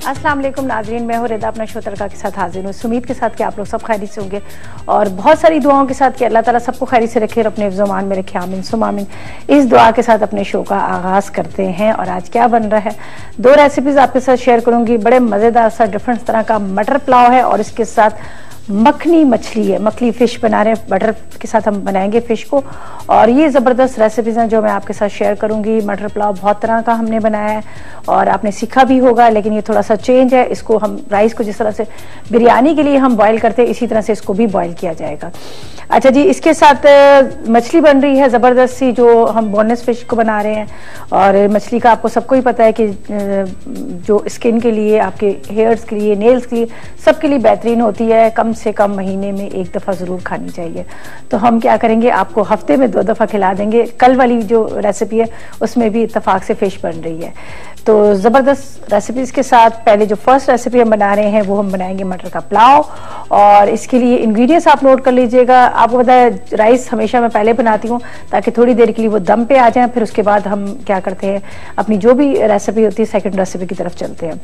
अस्सलाम वालेकुम नाज़रीन, मैं हूँ रिदा अपना शो तड़का के साथ हाजिर हूँ। उम्मीद के साथ कि आप लोग सब खैरियत से होंगे और बहुत सारी दुआओं के साथ कि अल्लाह ताला सबको खैरियत से रखे और अपने ज़ुबान में रखे। आमीन सुम आमीन। इस दुआ के साथ अपने शो का आगाज़ करते हैं। और आज क्या बन रहा है, दो रेसिपीज़ आपके साथ शेयर करूँगी। बड़े मज़ेदार सा डिफरेंट तरह का मटर पुलाव है और इसके साथ मखनी मछली है, मखनी फिश बना रहे हैं। बटर के साथ हम बनाएंगे फिश को और ये ज़बरदस्त रेसिपीज़ हैं जो मैं आपके साथ शेयर करूंगी। मटर पुलाव बहुत तरह का हमने बनाया है और आपने सीखा भी होगा, लेकिन ये थोड़ा सा चेंज है। इसको हम राइस को जिस तरह से बिरयानी के लिए हम बॉईल करते हैं, इसी तरह से इसको भी बॉईल किया जाएगा। अच्छा जी, इसके साथ मछली बन रही है ज़बरदस्त सी, जो हम बोनलेस फिश को बना रहे हैं। और मछली का आपको सबको ही पता है कि जो स्किन के लिए, आपके हेयर्स के लिए, नेल्स के लिए, सबके लिए बेहतरीन होती है। कम से कम महीने में एक दफ़ा ज़रूर खानी चाहिए। तो हम क्या करेंगे, आपको हफ्ते में 2 दफ़ा खिला देंगे। कल वाली जो रेसिपी है उसमें भी इत्तेफाक से फ़िश बन रही है। तो ज़बरदस्त रेसिपीज़ के साथ पहले जो फर्स्ट रेसिपी हम बना रहे हैं वो हम बनाएंगे मटर का पुलाव। और इसके लिए इंग्रेडिएंट्स आप नोट कर लीजिएगा। आपको पता है राइस हमेशा मैं पहले बनाती हूँ ताकि थोड़ी देर के लिए वो दम पे आ जाए, फिर उसके बाद हम क्या करते हैं, अपनी जो भी रेसिपी होती है सेकंड रेसिपी की तरफ चलते हैं।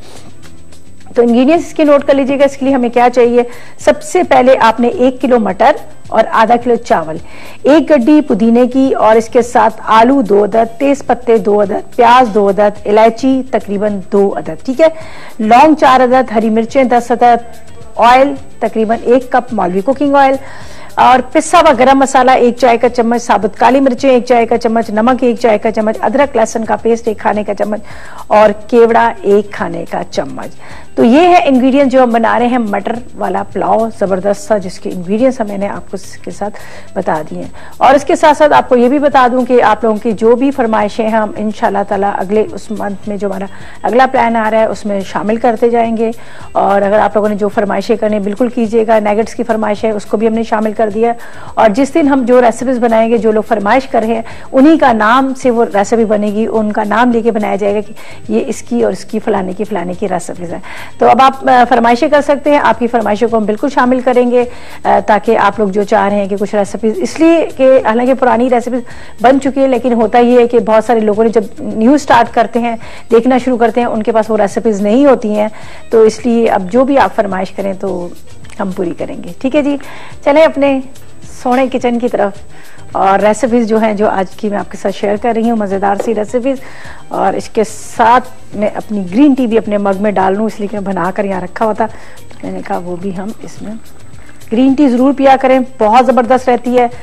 तो इंग्रेडिएंट्स इसके नोट कर लीजिएगा। इसके लिए हमें क्या चाहिए, सबसे पहले आपने 1 किलो मटर और आधा किलो चावल, 1 गड्डी पुदीने की और इसके साथ आलू 2 अदद, तेज पत्ते 2 अदद, प्याज 2 अदद, इलायची तकरीबन 2 अदद, ठीक है, लौंग 4 अदद, हरी मिर्चें 10 अदद, ऑयल तकरीबन 1 कप मौलवी कुकिंग ऑयल और पिसा हुआ गरम मसाला 1 चाय का चम्मच, साबुत काली मिर्चें 1 चाय का चम्मच, नमक 1 चाय का चम्मच, अदरक लहसुन का पेस्ट 1 खाने का चम्मच और केवड़ा 1 खाने का चम्मच। तो ये है इंग्रेडिएंट जो हम बना रहे हैं मटर वाला पुलाव ज़बरदस्त सा, जिसके इंग्रेडिएंट्स मैंने आपको इसके साथ बता दिए हैं। और इसके साथ साथ आपको ये भी बता दूं कि आप लोगों की जो भी फरमाइशें हैं हम इंशाल्लाह ताला अगले उस मंथ में जो हमारा अगला प्लान आ रहा है उसमें शामिल करते जाएंगे। और अगर आप लोगों ने जो फरमाइशें करनी बिल्कुल कीजिएगा। नैगेट्स की फरमाइश है उसको भी हमने शामिल कर दिया। और जिस दिन हम जो रेसिपीज़ बनाएंगे, जो लोग फरमाइश कर रहे हैं उन्हीं का नाम से वो रेसिपी बनेगी, उनका नाम लेके बनाया जाएगा कि ये इसकी और इसकी फलाने की रेसिपीज़ है। तो अब आप फरमाइशें कर सकते हैं, आपकी फरमाइशों को हम बिल्कुल शामिल करेंगे ताकि आप लोग जो चाह रहे हैं कि कुछ रेसिपीज, इसलिए कि हालांकि पुरानी रेसिपीज बन चुकी है, लेकिन होता ये है कि बहुत सारे लोगों ने जब न्यू स्टार्ट करते हैं, देखना शुरू करते हैं, उनके पास वो रेसिपीज नहीं होती हैं। तो इसलिए अब जो भी आप फरमाइश करें तो हम पूरी करेंगे। ठीक है जी, चलें अपने सोने किचन की तरफ। और रेसिपीज़ जो हैं जो आज की मैं आपके साथ शेयर कर रही हूँ, मज़ेदार सी रेसिपीज़। और इसके साथ मैं अपनी ग्रीन टी भी अपने मग में डाल लूँ, इसलिए कि मैं बना कर यहाँ रखा हुआ था, तो मैंने कहा वो भी हम इसमें ग्रीन टी ज़रूर पिया करें, बहुत ज़बरदस्त रहती है।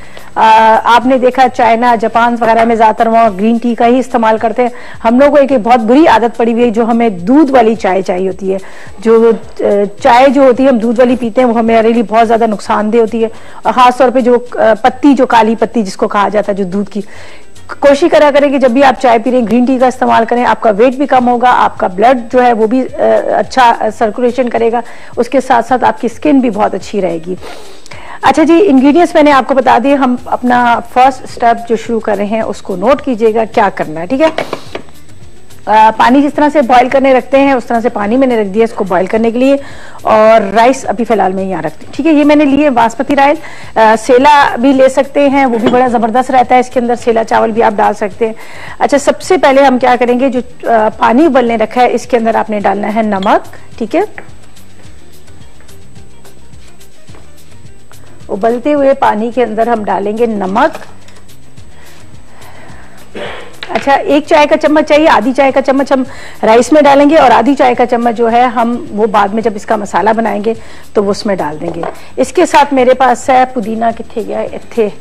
आपने देखा चाइना, जापान वगैरह में ज़्यादातर वहाँ ग्रीन टी का ही इस्तेमाल करते हैं। हम लोगों को एक बहुत बुरी आदत पड़ी हुई है, जो हमें दूध वाली चाय चाहिए होती है। जो चाय जो होती है हम दूध वाली पीते हैं, वो हमारे लिए बहुत ज़्यादा नुकसानदेह होती है। और ख़ासतौर पर जो पत्ती, जो काली पत्ती जिसको कहा जाता है, जो दूध की, कोशिश करा करें कि जब भी आप चाय पी रहे हैं ग्रीन टी का इस्तेमाल करें। आपका वेट भी कम होगा, आपका ब्लड जो है वो भी अच्छा सर्कुलेशन करेगा, उसके साथ साथ आपकी स्किन भी बहुत अच्छी रहेगी। अच्छा जी, इंग्रेडिएंट्स मैंने आपको बता दिए। हम अपना फर्स्ट स्टेप जो शुरू कर रहे हैं उसको नोट कीजिएगा क्या करना है, ठीक है। पानी जिस तरह से बॉईल करने रखते हैं उस तरह से पानी मैंने रख दिया इसको बॉईल करने के लिए। और राइस अभी फिलहाल मैं यहाँ रखती हूँ, ठीक है। ये मैंने लिए बासमती राइस, सेला भी ले सकते हैं, वो भी बड़ा ज़बरदस्त रहता है। इसके अंदर सेला चावल भी आप डाल सकते हैं। अच्छा, सबसे पहले हम क्या करेंगे, जो पानी उबलने रखा है इसके अंदर आपने डालना है नमक, ठीक है। उबलते हुए पानी के अंदर हम डालेंगे नमक। अच्छा, 1 चाय का चम्मच चाहिए, आधी चाय का चम्मच हम राइस में डालेंगे और आधी चाय का चम्मच जो है हम वो बाद में जब इसका मसाला बनाएंगे तो वो उसमें डाल देंगे। इसके साथ मेरे पास है पुदीना, किथे गया इत्थे,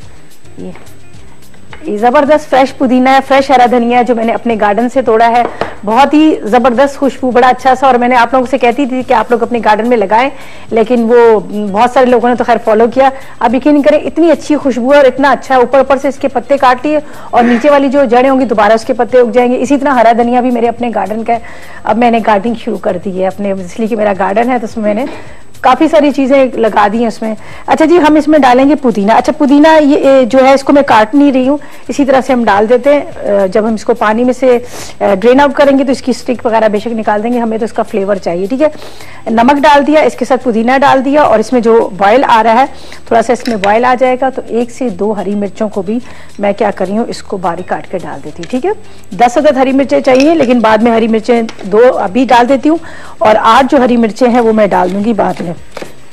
ये ज़बरदस्त फ्रेश पुदीना है, फ्रेश हरा धनिया है जो मैंने अपने गार्डन से तोड़ा है। बहुत ही ज़बरदस्त खुशबू, बड़ा अच्छा सा। और मैंने आप लोगों से कहती थी कि आप लोग अपने गार्डन में लगाएं, लेकिन वो बहुत सारे लोगों ने तो खैर फॉलो किया। अब यकीन करें इतनी अच्छी खुशबू है और इतना अच्छा है। ऊपर से इसके पत्ते काट लिए और नीचे वाली जो जड़ें होंगी दोबारा उसके पत्ते उग जाएंगे। इसी तरह हरा धनिया भी मेरे अपने गार्डन का है। अब मैंने गार्डनिंग शुरू कर दी है अपने, इसलिए कि मेरा गार्डन है तो उसमें मैंने काफी सारी चीजें लगा दी हैं उसमें। अच्छा जी, हम इसमें डालेंगे पुदीना। अच्छा, पुदीना ये जो है इसको मैं काट नहीं रही हूँ, इसी तरह से हम डाल देते हैं। जब हम इसको पानी में से ड्रेन आउट करेंगे तो इसकी स्टिक वगैरह बेशक निकाल देंगे, हमें तो इसका फ्लेवर चाहिए। ठीक है, नमक डाल दिया, इसके साथ पुदीना डाल दिया, और इसमें जो बॉयल आ रहा है, थोड़ा सा इसमें बॉयल आ जाएगा तो 1 से 2 हरी मिर्चों को भी मैं क्या कर रही हूँ, इसको बारीक काट के डाल देती हूँ। ठीक है, 10 अदद हरी मिर्चें चाहिए, लेकिन बाद में हरी मिर्चें 2 अभी डाल देती हूँ, और 8 जो हरी मिर्चें हैं वो मैं डाल दूंगी बाद में।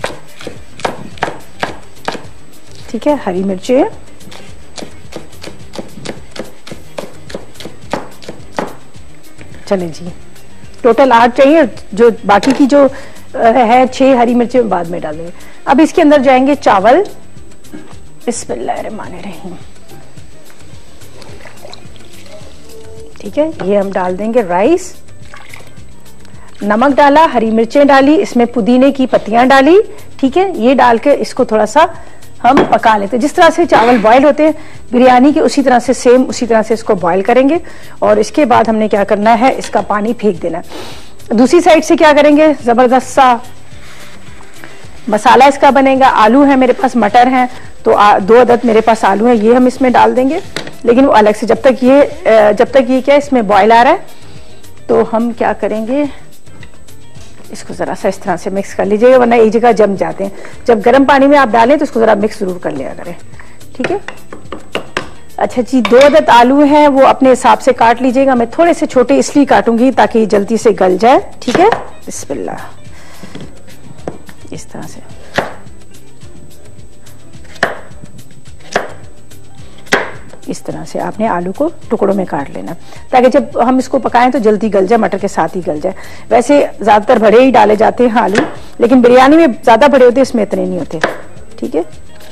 ठीक है, हरी मिर्चें चलें जी, टोटल 8 चाहिए, जो बाकी की जो है 6 हरी मिर्चें बाद में डालेंगे। अब इसके अंदर जाएंगे चावल। बिस्मिल्लाहिर्रहमानिर्रहीम। ठीक है, ये हम डाल देंगे राइस। नमक डाला, हरी मिर्चें डाली, इसमें पुदीने की पत्तियां डाली। ठीक है, ये डाल के इसको थोड़ा सा हम पका लेते हैं। जिस तरह से चावल बॉयल होते हैं बिरयानी के, उसी तरह से सेम उसी तरह से इसको बॉयल करेंगे, और इसके बाद हमने क्या करना है, इसका पानी फेंक देना है। दूसरी साइड से क्या करेंगे, जबरदस्त सा मसाला इसका बनेगा। आलू है मेरे पास, मटर है, तो 2 अदद मेरे पास आलू है, ये हम इसमें डाल देंगे, लेकिन वो अलग से। जब तक ये क्या इसमें बॉयल आ रहा है, तो हम क्या करेंगे, इसको जरा सा इस तरह से मिक्स कर लीजिएगा, वरना एक जगह जम जाते हैं। जब गर्म पानी में आप डालें तो इसको जरा मिक्स जरूर कर लिया करें। ठीक है, अच्छा जी, 2 अदद आलू हैं, वो अपने हिसाब से काट लीजिएगा। मैं थोड़े से छोटे इसलिए काटूंगी ताकि जल्दी से गल जाए। ठीक है, बिस्मिल्लाह, इस तरह से। इस तरह से आपने आलू को टुकड़ों में काट लेना, ताकि जब हम इसको पकाएं तो जल्दी गल जाए, मटर के साथ ही गल जाए। वैसे ज्यादातर बड़े ही डाले जाते हैं आलू, लेकिन बिरयानी में ज्यादा बड़े होते हैं, इसमें इतने नहीं होते। ठीक है,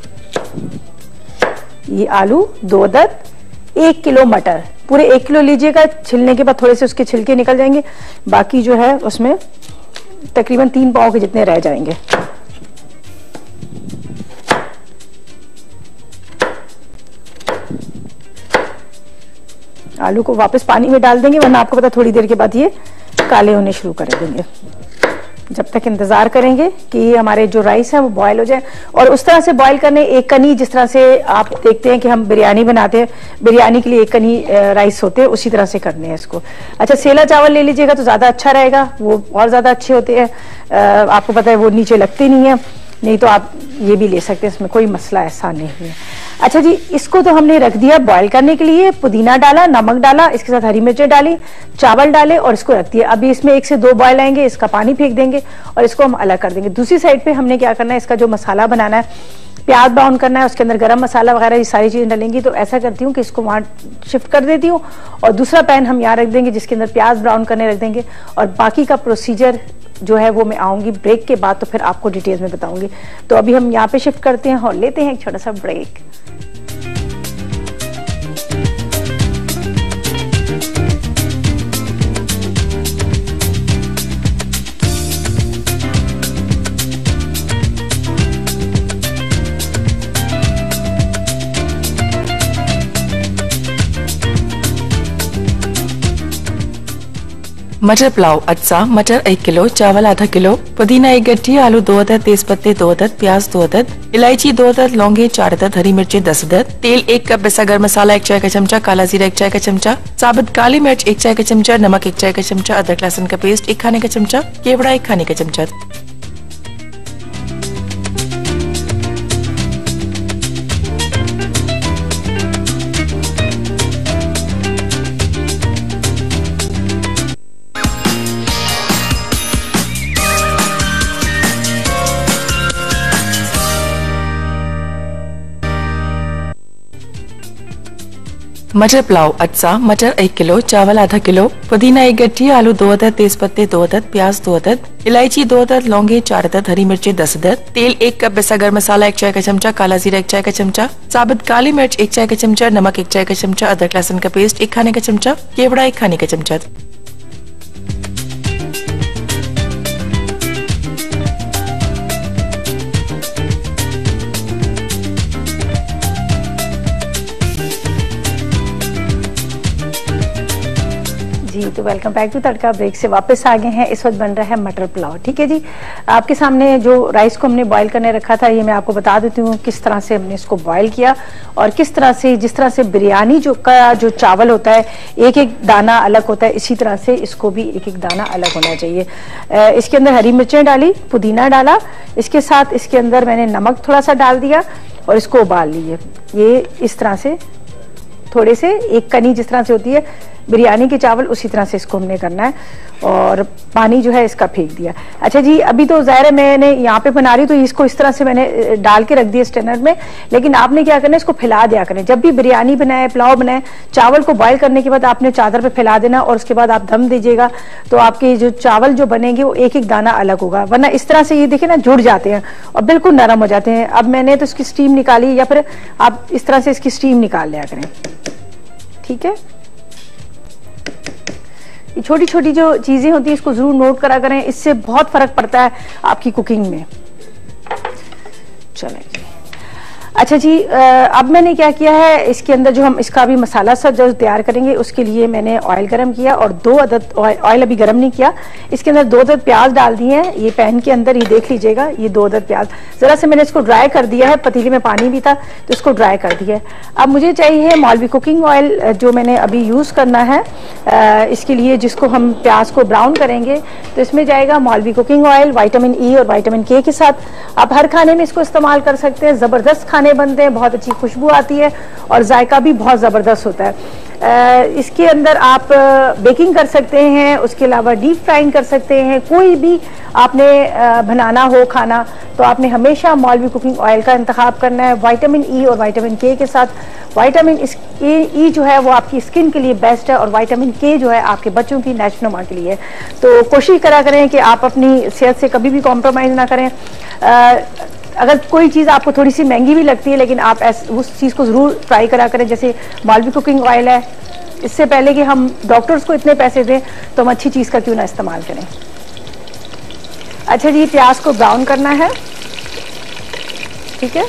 ये आलू 2 अदद, 1 किलो मटर, पूरे 1 किलो लीजिएगा। छिलने के बाद थोड़े से उसके छिलके निकल जाएंगे, बाकी जो है उसमें तकरीबन 3 पाव के जितने रह जाएंगे। आलू को वापस पानी में डाल देंगे, वरना आपको पता थोड़ी देर के बाद ये काले होने शुरू कर देंगे। जब तक इंतजार करेंगे कि ये हमारे जो राइस है वो बॉयल हो जाए, और उस तरह से बॉयल करने, एक कनी जिस तरह से आप देखते हैं कि हम बिरयानी बनाते हैं, बिरयानी के लिए एक कनी राइस होते हैं, उसी तरह से करने हैं इसको। अच्छा, सेला चावल ले लीजिएगा तो ज्यादा अच्छा रहेगा, वो और ज्यादा अच्छे होते हैं। आपको पता है वो नीचे लगते नहीं है, नहीं तो आप ये भी ले सकते हैं, इसमें कोई मसला ऐसा नहीं है। अच्छा जी, इसको तो हमने रख दिया बॉयल करने के लिए। पुदीना डाला, नमक डाला, इसके साथ हरी मिर्चें डाली, चावल डाले और इसको रख दिया। अभी इसमें 1 से 2 बॉयल आएंगे, इसका पानी फेंक देंगे और इसको हम अलग कर देंगे। दूसरी साइड पे हमने क्या करना है, इसका जो मसाला बनाना है, प्याज ब्राउन करना है, उसके अंदर गरम मसाला वगैरह ये सारी चीजें डालेंगी। तो ऐसा करती हूँ कि इसको वहां शिफ्ट कर देती हूँ, और दूसरा पैन हम यहाँ रख देंगे जिसके अंदर प्याज ब्राउन करने रख देंगे, और बाकी का प्रोसीजर जो है वो मैं आऊंगी ब्रेक के बाद, तो फिर आपको डिटेल्स में बताऊंगी। तो अभी हम यहाँ पे शिफ्ट करते हैं और लेते हैं एक छोटा सा ब्रेक। मटर पुलाव अज्जा, मटर 1 किलो, चावल आधा किलो, पुदीना 1 गड्ढी, आलू 2 अदद, तेज पत्ते 2 अदद, प्याज 2 अदद, इलायची 2 अदद, लौंगे 4 अदद, हरी मिर्चें 10 अदद, तेल 1 कप, पिसा गरम मसाला 1 चाय का चमचा, काला जीरा 1 चाय का चमचा, साबुत काली मिर्च 1 चाय का चमचा, नमक 1 चाय का चमचा, अदरक लहसुन का पेस्ट 1 खाने का चमचा, केवड़ा 1 खाने का चमचा। मटर पुलाव अज्जा, मटर 1 किलो, चावल आधा किलो, पुदीना 1 गड्ढी, आलू 2 अदद, तेज पत्ते 2 अदद, प्याज 2 अदद, इलायची 2 अदद, लौंगे 4 अदद, हरी मिर्चें 10 अदद, तेल 1 कप, पिसा गरम मसाला 1 चाय का चमचा, काला जीरा 1 चाय का चमचा, साबुत काली मिर्च 1 चाय का चमचा, नमक 1 चाय का चमचा, अदरक लहसुन का पेस्ट 1 खाने का चमचा, केवड़ा 1 खाने का चमचा। जी जी, तो welcome back to Tadka. Break से वापस आ गए हैं। इस वक्त बन रहा है मटर पुलाव। ठीक है जी, आपके सामने जो राइस को हमने बॉईल करने रखा था, ये मैं आपको बता देती हूँ किस तरह से हमने इसको बॉईल किया और किस तरह से, जिस तरह से बिरयानी जो चावल होता है एक एक दाना अलग होता है, इसी तरह से इसको भी एक एक दाना अलग होना चाहिए। इसके अंदर हरी मिर्चें डाली, पुदीना डाला, इसके साथ इसके अंदर मैंने नमक थोड़ा सा डाल दिया और इसको उबाल लिए। ये इस तरह से थोड़े से एक कनी जिस तरह से होती है बिरयानी के चावल, उसी तरह से इसको हमने करना है और पानी जो है इसका फेंक दिया। अच्छा जी, अभी तो ज़ाहिर है मैंने यहाँ पे बना रही हूँ तो इसको इस तरह से मैंने डाल के रख दिया स्टेनर में, लेकिन आपने क्या करना है, इसको फैला दिया करें। जब भी बिरयानी बनाए, पुलाव बनाए, चावल को बॉईल करने के बाद आपने चादर पे फैला देना और उसके बाद आप दम दीजिएगा, तो आपके जो चावल जो बनेंगे वो एक एक दाना अलग होगा। वरना इस तरह से ये देखिए ना, जुड़ जाते हैं और बिल्कुल नरम हो जाते हैं। अब मैंने तो इसकी स्टीम निकाली, या फिर आप इस तरह से इसकी स्टीम निकाल लिया करें। ठीक है, छोटी छोटी जो चीजें होती हैं इसको जरूर नोट करा करें, इससे बहुत फर्क पड़ता है आपकी कुकिंग में। चलें जी, अच्छा जी, अब मैंने क्या किया है, इसके अंदर जो हम इसका भी मसाला सा जो तैयार करेंगे उसके लिए मैंने ऑयल गरम किया और 2 अदद, ऑयल अभी गरम नहीं किया, इसके अंदर 2 अदद प्याज डाल दिए हैं। ये पैन के अंदर, ये देख लीजिएगा, ये 2 अदद प्याज, जरा से मैंने इसको ड्राई कर दिया है, पतीले में पानी भी था तो इसको ड्राई कर दिया है। अब मुझे चाहिए मौलवी कुकिंग ऑयल, जो मैंने अभी यूज करना है इसके लिए, जिसको हम प्याज को ब्राउन करेंगे, तो इसमें जाएगा मौलवी कुकिंग ऑयल, विटामिन ई और विटामिन के के साथ। आप हर खाने में इसको इस्तेमाल कर सकते हैं, जबरदस्त खाने बनते हैं, बहुत अच्छी खुशबू आती है और जायका भी बहुत ज़बरदस्त होता है। इसके अंदर आप बेकिंग कर सकते हैं, उसके अलावा डीप फ्राइंग कर सकते हैं। कोई भी आपने बनाना हो खाना तो आपने हमेशा मौलवी कुकिंग ऑयल का इंतखाब करना है, विटामिन ई और विटामिन के के साथ। विटामिन ई जो है वो आपकी स्किन के लिए बेस्ट है और विटामिन के जो है आपके बच्चों की नेशनुमा के लिए। तो कोशिश करा करें कि आप अपनी सेहत से कभी भी कॉम्प्रोमाइज़ ना करें। अगर कोई चीज़ आपको थोड़ी सी महंगी भी लगती है, लेकिन आप उस चीज़ को ज़रूर ट्राई करा करें। जैसे मौलवी कुकिंग ऑयल है, इससे पहले कि हम डॉक्टर्स को इतने पैसे दें तो हम अच्छी चीज़ का क्यों ना इस्तेमाल करें। अच्छा जी, प्याज को ब्राउन करना है। ठीक है,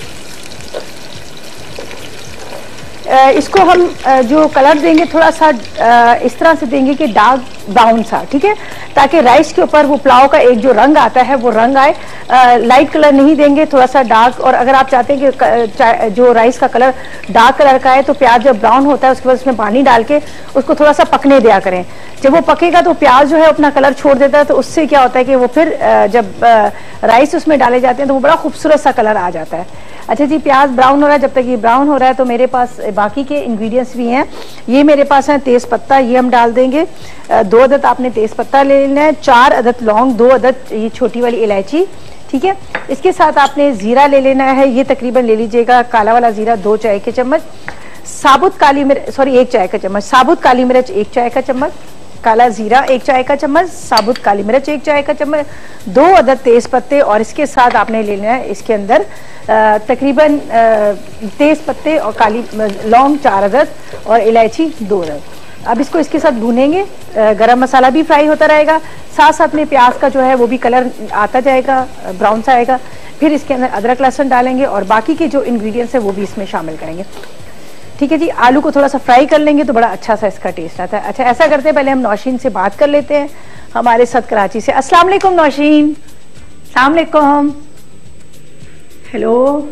इसको हम जो कलर देंगे थोड़ा सा इस तरह से देंगे कि डार्क ब्राउन सा, ठीक है, ताकि राइस के ऊपर वो पुलाव का एक जो रंग आता है वो रंग आए। लाइट कलर नहीं देंगे, थोड़ा सा डार्क। और अगर आप चाहते हैं कि जो राइस का कलर डार्क कलर का है तो प्याज जब ब्राउन होता है उसके बाद उसमें पानी डाल के उसको थोड़ा सा पकने दिया करें। जब वो पकेगा तो प्याज जो है अपना कलर छोड़ देता है, तो उससे क्या होता है कि वो फिर जब राइस उसमें डाले जाते हैं तो वो बड़ा खूबसूरत सा कलर आ जाता है। अच्छा जी, प्याज ब्राउन हो रहा है। जब तक ये ब्राउन हो रहा है तो मेरे पास बाकी के इंग्रेडिएंट्स भी हैं। ये मेरे पास है तेज पत्ता, ये हम डाल देंगे। 2 अदद आपने तेज पत्ता ले लेना है, 4 अदद लौंग, 2 अदद ये छोटी वाली इलायची। ठीक है, इसके साथ आपने जीरा ले लेना है, ये तकरीबन ले लीजिएगा काला वाला जीरा 2 चाय के चम्मच, साबुत काली मिर्च, सॉरी 1 चाय का चम्मच, साबुत काली मिर्च 1 चाय का चम्मच, काला जीरा 1 चाय का चम्मच, साबुत काली मिर्च 1 चाय का चम्मच, 2 अदद तेज पत्ते और इसके साथ आपने ले लेना है इसके अंदर तकरीबन तेज पत्ते और काली लौंग 4 अदद और इलायची 2 अदद। अब इसको इसके साथ भूनेंगे। गरम मसाला भी फ्राई होता रहेगा, साथ साथ में प्याज का जो है वो भी कलर आता जाएगा, ब्राउन सा आएगा। फिर इसके अंदर अदरक लहसुन डालेंगे और बाकी के जो इंग्रेडिएंट्स है वो भी इसमें शामिल करेंगे। ठीक है जी, आलू को थोड़ा सा फ्राई कर लेंगे तो बड़ा अच्छा सा इसका टेस्ट आता है। अच्छा, ऐसा करते हैं, पहले हम नौशीन से बात कर लेते हैं हमारे साथ कराची से। अस्सलाम वालेकुम नौशीन। अस्सलाम वालेकुम। हेलो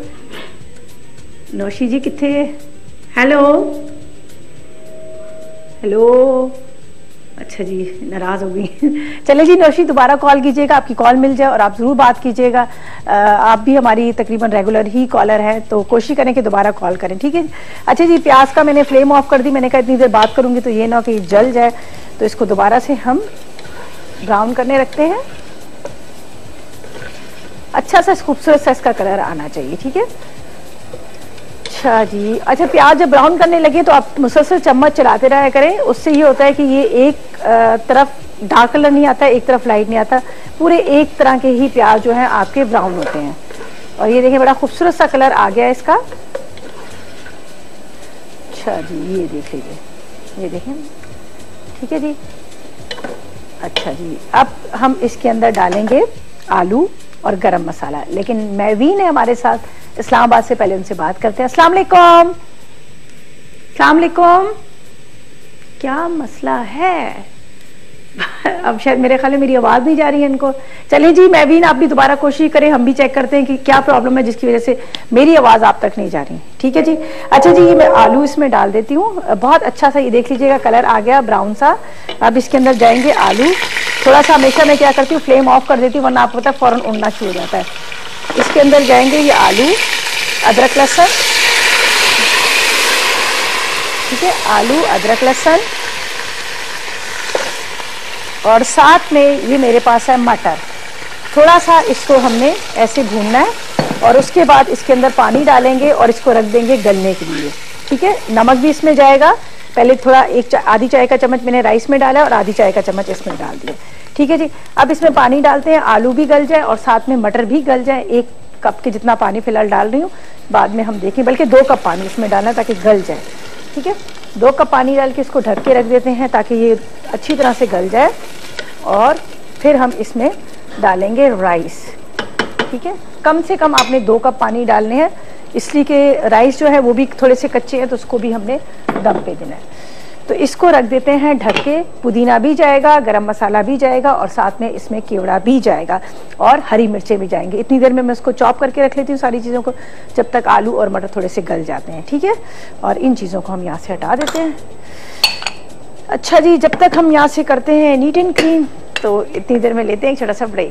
नौशी जी, किथे? Hello hello. अच्छा जी, नाराज हो गई। चले जी नौशी, दोबारा कॉल कीजिएगा, आपकी कॉल मिल जाए और आप जरूर बात कीजिएगा। आप भी हमारी तकरीबन रेगुलर ही कॉलर हैं, तो कोशिश करें कि दोबारा कॉल करें। ठीक है। अच्छा जी, प्याज का मैंने फ्लेम ऑफ कर दी। मैंने कहा इतनी देर बात करूंगी तो ये ना कि जल जाए, तो इसको दोबारा से हम ब्राउन करने रखते हैं। अच्छा सा खूबसूरत सा इसका कलर आना चाहिए। ठीक है। अच्छा जी, अच्छा प्याज जब ब्राउन करने लगे तो आप मुसलसल चम्मच चलाते रहा करें। उससे ये होता है कि ये एक तरफ डार्क कलर नहीं आता, एक तरफ लाइट नहीं आता, पूरे एक तरह के ही प्याज जो है आपके ब्राउन होते हैं। और ये देखें, बड़ा खूबसूरत सा कलर आ गया है इसका। अच्छा जी, ये देख लीजिए, ये देखें। ठीक है जी। अच्छा जी, अब हम इसके अंदर डालेंगे आलू और गरम मसाला। लेकिन मैवीन है हमारे साथ इस्लामाबाद से, पहले उनसे बात करते हैं। अस्सलाम वालेकुम। अस्सलाम वालेकुम। क्या मसला है? अब शायद मेरे ख्याल में मेरी आवाज़ नहीं जा रही है इनको। चलिए जी, मैं भी आप भी दोबारा कोशिश करें, हम भी चेक करते हैं कि क्या प्रॉब्लम है जिसकी वजह से मेरी आवाज़ आप तक नहीं जा रही। ठीक है जी। अच्छा जी, ये मैं आलू इसमें डाल देती हूँ। बहुत अच्छा सा ये देख लीजिएगा कलर आ गया ब्राउन सा। अब इसके अंदर जाएंगे आलू। थोड़ा सा हमेशा मैं क्या करती हूँ, फ्लेम ऑफ कर देती हूँ, वरना आपको पता है फ़ौरन उड़ना शुरू हो जाता है। इसके अंदर जाएंगे ये आलू, अदरक लहसुन। ठीक है, आलू अदरक लहसुन, और साथ में ये मेरे पास है मटर। थोड़ा सा इसको हमने ऐसे भूनना है और उसके बाद इसके अंदर पानी डालेंगे और इसको रख देंगे गलने के लिए। ठीक है, नमक भी इसमें जाएगा। पहले थोड़ा आधी चाय का चम्मच मैंने राइस में डाला और आधी चाय का चम्मच इसमें डाल दिया। ठीक है जी। अब इसमें पानी डालते हैं, आलू भी गल जाए और साथ में मटर भी गल जाए। 1 कप के जितना पानी फिलहाल डाल रही हूँ, बाद में हम देखें, बल्कि 2 कप पानी इसमें डालना ताकि गल जाए। ठीक है, 2 कप पानी डाल के इसको ढक के रख देते हैं ताकि ये अच्छी तरह से गल जाए। और फिर हम इसमें डालेंगे राइस। ठीक है, कम से कम आपने 2 कप पानी डालने हैं, इसलिए कि राइस जो है वो भी थोड़े से कच्चे हैं, तो उसको भी हमने दम पे देना है। तो इसको रख देते हैं ढक के। पुदीना भी जाएगा, गरम मसाला भी जाएगा और साथ में इसमें केवड़ा भी जाएगा और हरी मिर्चें भी जाएंगी। इतनी देर में मैं इसको चॉप करके रख लेती हूँ सारी चीज़ों को, जब तक आलू और मटर थोड़े से गल जाते हैं। ठीक है, और इन चीज़ों को हम यहाँ से हटा देते हैं। अच्छा जी, जब तक हम यहाँ से करते हैं नीट एंड क्लीन, तो इतनी देर में लेते हैं एक छोटा सा ब्रेक।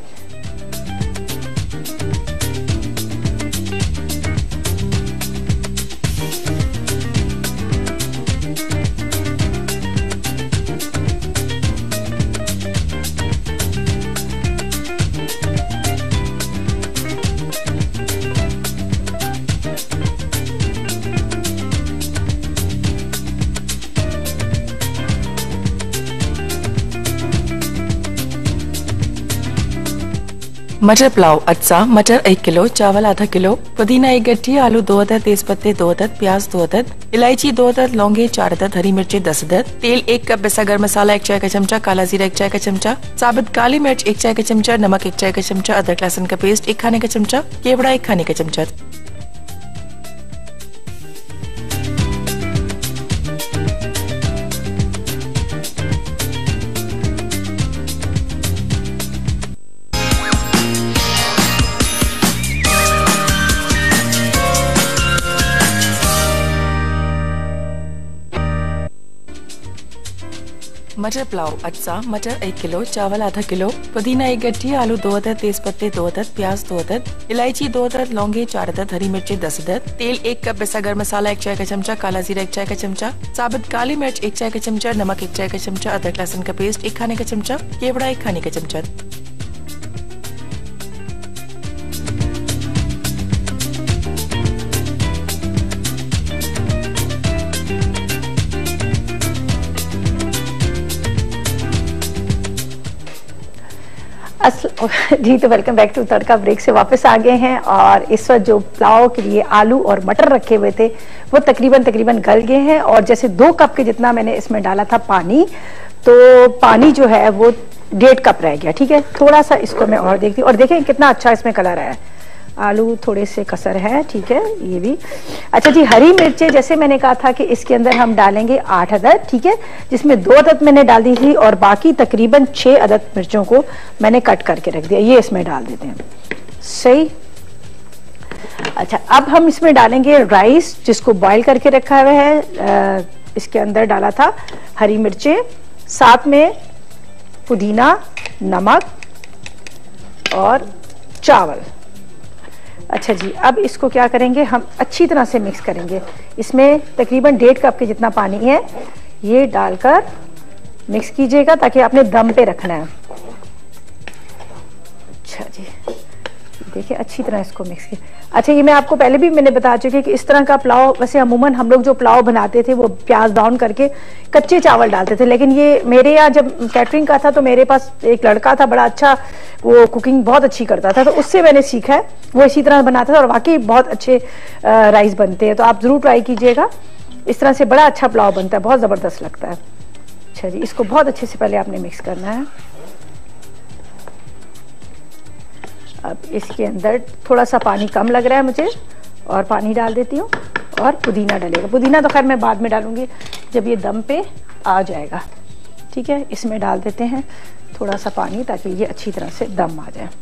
मटर पुलाव अच्छा, मटर 1 किलो, चावल आधा किलो, पुदीना 1 गट्ठी, आलू 2 अदद, तेज पत्ते 2 अदद, प्याज 2 अदद, इलायची 2 अदद, लौंगे 4 अदद, हरी मिर्चें 10 अदद, तेल 1 कप, पिसा गरम मसाला 1 चाय का चमचा, काला जीरा 1 चाय का चमचा, साबुत काली मिर्च 1 चाय का चमचा, नमक 1 चाय का चमचा, अदरक लहसुन का पेस्ट 1 खाने का चमचा, केवड़ा 1 खाने का चमचा। मटर पुलाव अच्छा, मटर 1 किलो, चावल आधा किलो, पुदीना 1 गट्ठी, आलू 2 अदद, तेज पत्ते 2 अदद, प्याज 2 अदद, इलायची 2 अदद, लौंगे 4 अदद, हरी मिर्चें 10 अदद, तेल 1 कप, पिसा गरम मसाला 1 चाय का चमचा, काला जीरा 1 चाय का चमचा, साबुत काली मिर्च 1 चाय का चमचा, नमक 1 चाय का चमचा, अदरक लहसुन का पेस्ट 1 खाने का चमचा, केवड़ा 1 खाने का चमचा। जी, तो welcome back to Tadka. Break से वापस आ गए हैं और इस वक्त जो पुलाव के लिए आलू और मटर रखे हुए थे वो तकरीबन गल गए हैं। और जैसे 2 कप के जितना मैंने इसमें डाला था पानी, तो पानी जो है वो 1.5 कप रह गया। ठीक है, थोड़ा सा इसको मैं और देखती हूँ। और देखें कितना अच्छा इसमें कलर आया है। आलू थोड़े से कसर है। ठीक है, ये भी अच्छा जी। हरी मिर्चें जैसे मैंने कहा था कि इसके अंदर हम डालेंगे 8 अदद। ठीक है, जिसमें 2 अदद मैंने डाल दी थी और बाकी तकरीबन 6 अदद मिर्चों को मैंने कट करके रख दिया। ये इसमें डाल देते हैं। सही। अच्छा, अब हम इसमें डालेंगे राइस जिसको बॉईल करके रखा हुआ है। इसके अंदर डाला था हरी मिर्चें, साथ में पुदीना, नमक और चावल। अच्छा जी, अब इसको क्या करेंगे, हम अच्छी तरह से मिक्स करेंगे। इसमें तकरीबन 1.5 कप के जितना पानी है ये डालकर मिक्स कीजिएगा ताकि आपने दम पे रखना है। अच्छा जी, देखिए अच्छी तरह इसको मिक्स किया। अच्छा, ये मैं आपको पहले भी मैंने बता चुकी कि इस तरह का पुलाव, वैसे अमूमन हम लोग जो पुलाव बनाते थे वो प्याज डाउन करके कच्चे चावल डालते थे, लेकिन ये मेरे यहाँ जब कैटरिंग का था तो मेरे पास एक लड़का था, बड़ा अच्छा, वो कुकिंग बहुत अच्छी करता था, तो उससे मैंने सीखा है। वो इसी तरह बनाता था और वाकई बहुत अच्छे राइस बनते हैं। तो आप ज़रूर ट्राई कीजिएगा, इस तरह से बड़ा अच्छा पुलाव बनता है, बहुत ज़बरदस्त लगता है। अच्छा जी, इसको बहुत अच्छे से पहले आपने मिक्स करना है। अब इसके अंदर थोड़ा सा पानी कम लग रहा है मुझे और पानी डाल देती हूँ और पुदीना डलेगा। पुदीना तो खैर मैं बाद में डालूंगी जब ये दम पे आ जाएगा। ठीक है, इसमें डाल देते हैं थोड़ा सा पानी ताकि ये अच्छी तरह से दम आ जाए।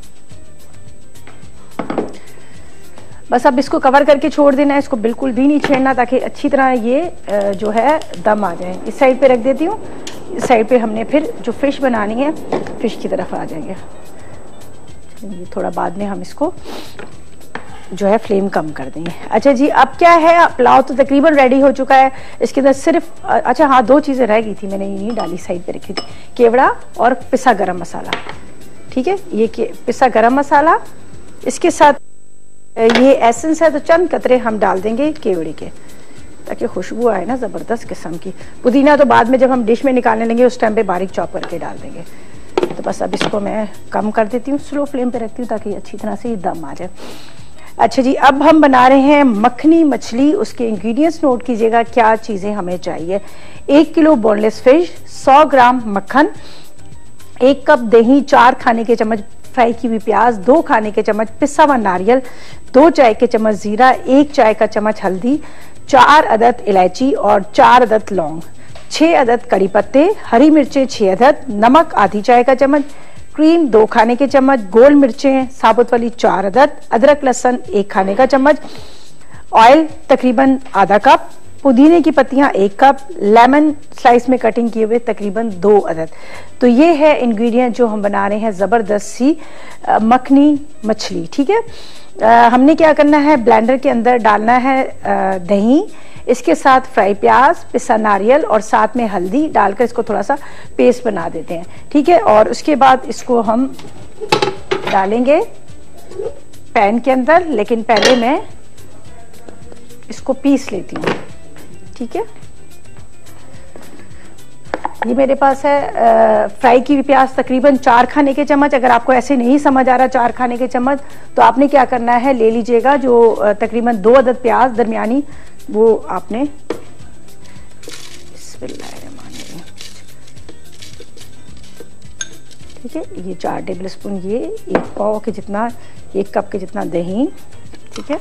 बस अब इसको कवर करके छोड़ देना है, इसको बिल्कुल भी नहीं छेड़ना ताकि अच्छी तरह ये जो है दम आ जाए। इस साइड पे रख देती हूँ, इस साइड पे हमने फिर जो फिश बनानी है फिश की तरफ आ जाएंगे। ये थोड़ा बाद में हम इसको जो है फ्लेम कम कर देंगे। अच्छा जी, अब क्या है, पुलाव तो तकरीबन रेडी हो चुका है। इसके अंदर सिर्फ अच्छा हाँ, 2 चीज़ें रह गई थी, मैंने ये नहीं डाली, साइड पे रखी थी, केवड़ा और पिसा गरम मसाला। ठीक है, ये पिसा गरम मसाला, इसके साथ ये एसेंस है तो चंद कतरे हम डाल देंगे केवड़े के ताकि खुशबू आए ना ज़बरदस्त किस्म की। पुदीना तो बाद में जब हम डिश में निकालने लेंगे उस टाइम पे बारीक चॉप करके डाल देंगे। तो बस अब इसको मैं कम कर देती हूँ, स्लो फ्लेम पे रखती हूँ ताकि अच्छी तरह से ये दम आ जाए। अच्छा जी, अब हम बना रहे हैं मखनी मछली। उसके इंग्रेडिएंट्स नोट कीजिएगा क्या चीज़ें हमें चाहिए। 1 किलो बोनलेस फिश, 100 ग्राम मक्खन, 1 कप दही, 4 खाने के चम्मच फ्राई की हुई प्याज, 2 खाने के चम्मच पिसा हुआ नारियल, 2 चाय के चम्मच जीरा, 1 चाय का चम्मच हल्दी, 4 अदद इलायची और 4 अदद लौंग, 6 अदद कड़ी पत्ते, हरी मिर्चें 6 अदद, नमक आधी चाय का चम्मच, क्रीम 2 खाने के चम्मच, गोल मिर्चें साबुत वाली 4 अदद, अदरक लहसुन 1 खाने का चम्मच, ऑयल तकरीबन आधा कप, पुदीने की पत्तियां 1 कप, लेमन स्लाइस में कटिंग किए हुए तकरीबन 2 अदद। तो ये है इंग्रेडिएंट जो हम बना रहे हैं ज़बरदस्त सी मखनी मछली। ठीक है, हमने क्या करना है, ब्लेंडर के अंदर डालना है दही, इसके साथ फ्राई प्याज, पिसा नारियल और साथ में हल्दी डालकर इसको थोड़ा सा पेस्ट बना देते हैं। ठीक है, और उसके बाद इसको हम डालेंगे पैन के अंदर, लेकिन पहले मैं इसको पीस लेती हूँ। ठीक है, ये मेरे पास है फ्राई की हुई प्याज तकरीबन 4 खाने के चम्मच। अगर आपको ऐसे नहीं समझ आ रहा 4 खाने के चम्मच तो आपने क्या करना है, ले लीजिएगा जो तकरीबन 2 अदद प्याज दरमियानी, वो आपने ठीक है, ये 4 टेबल स्पून, ये 1 पाव के जितना, 1 कप के जितना दही। ठीक है,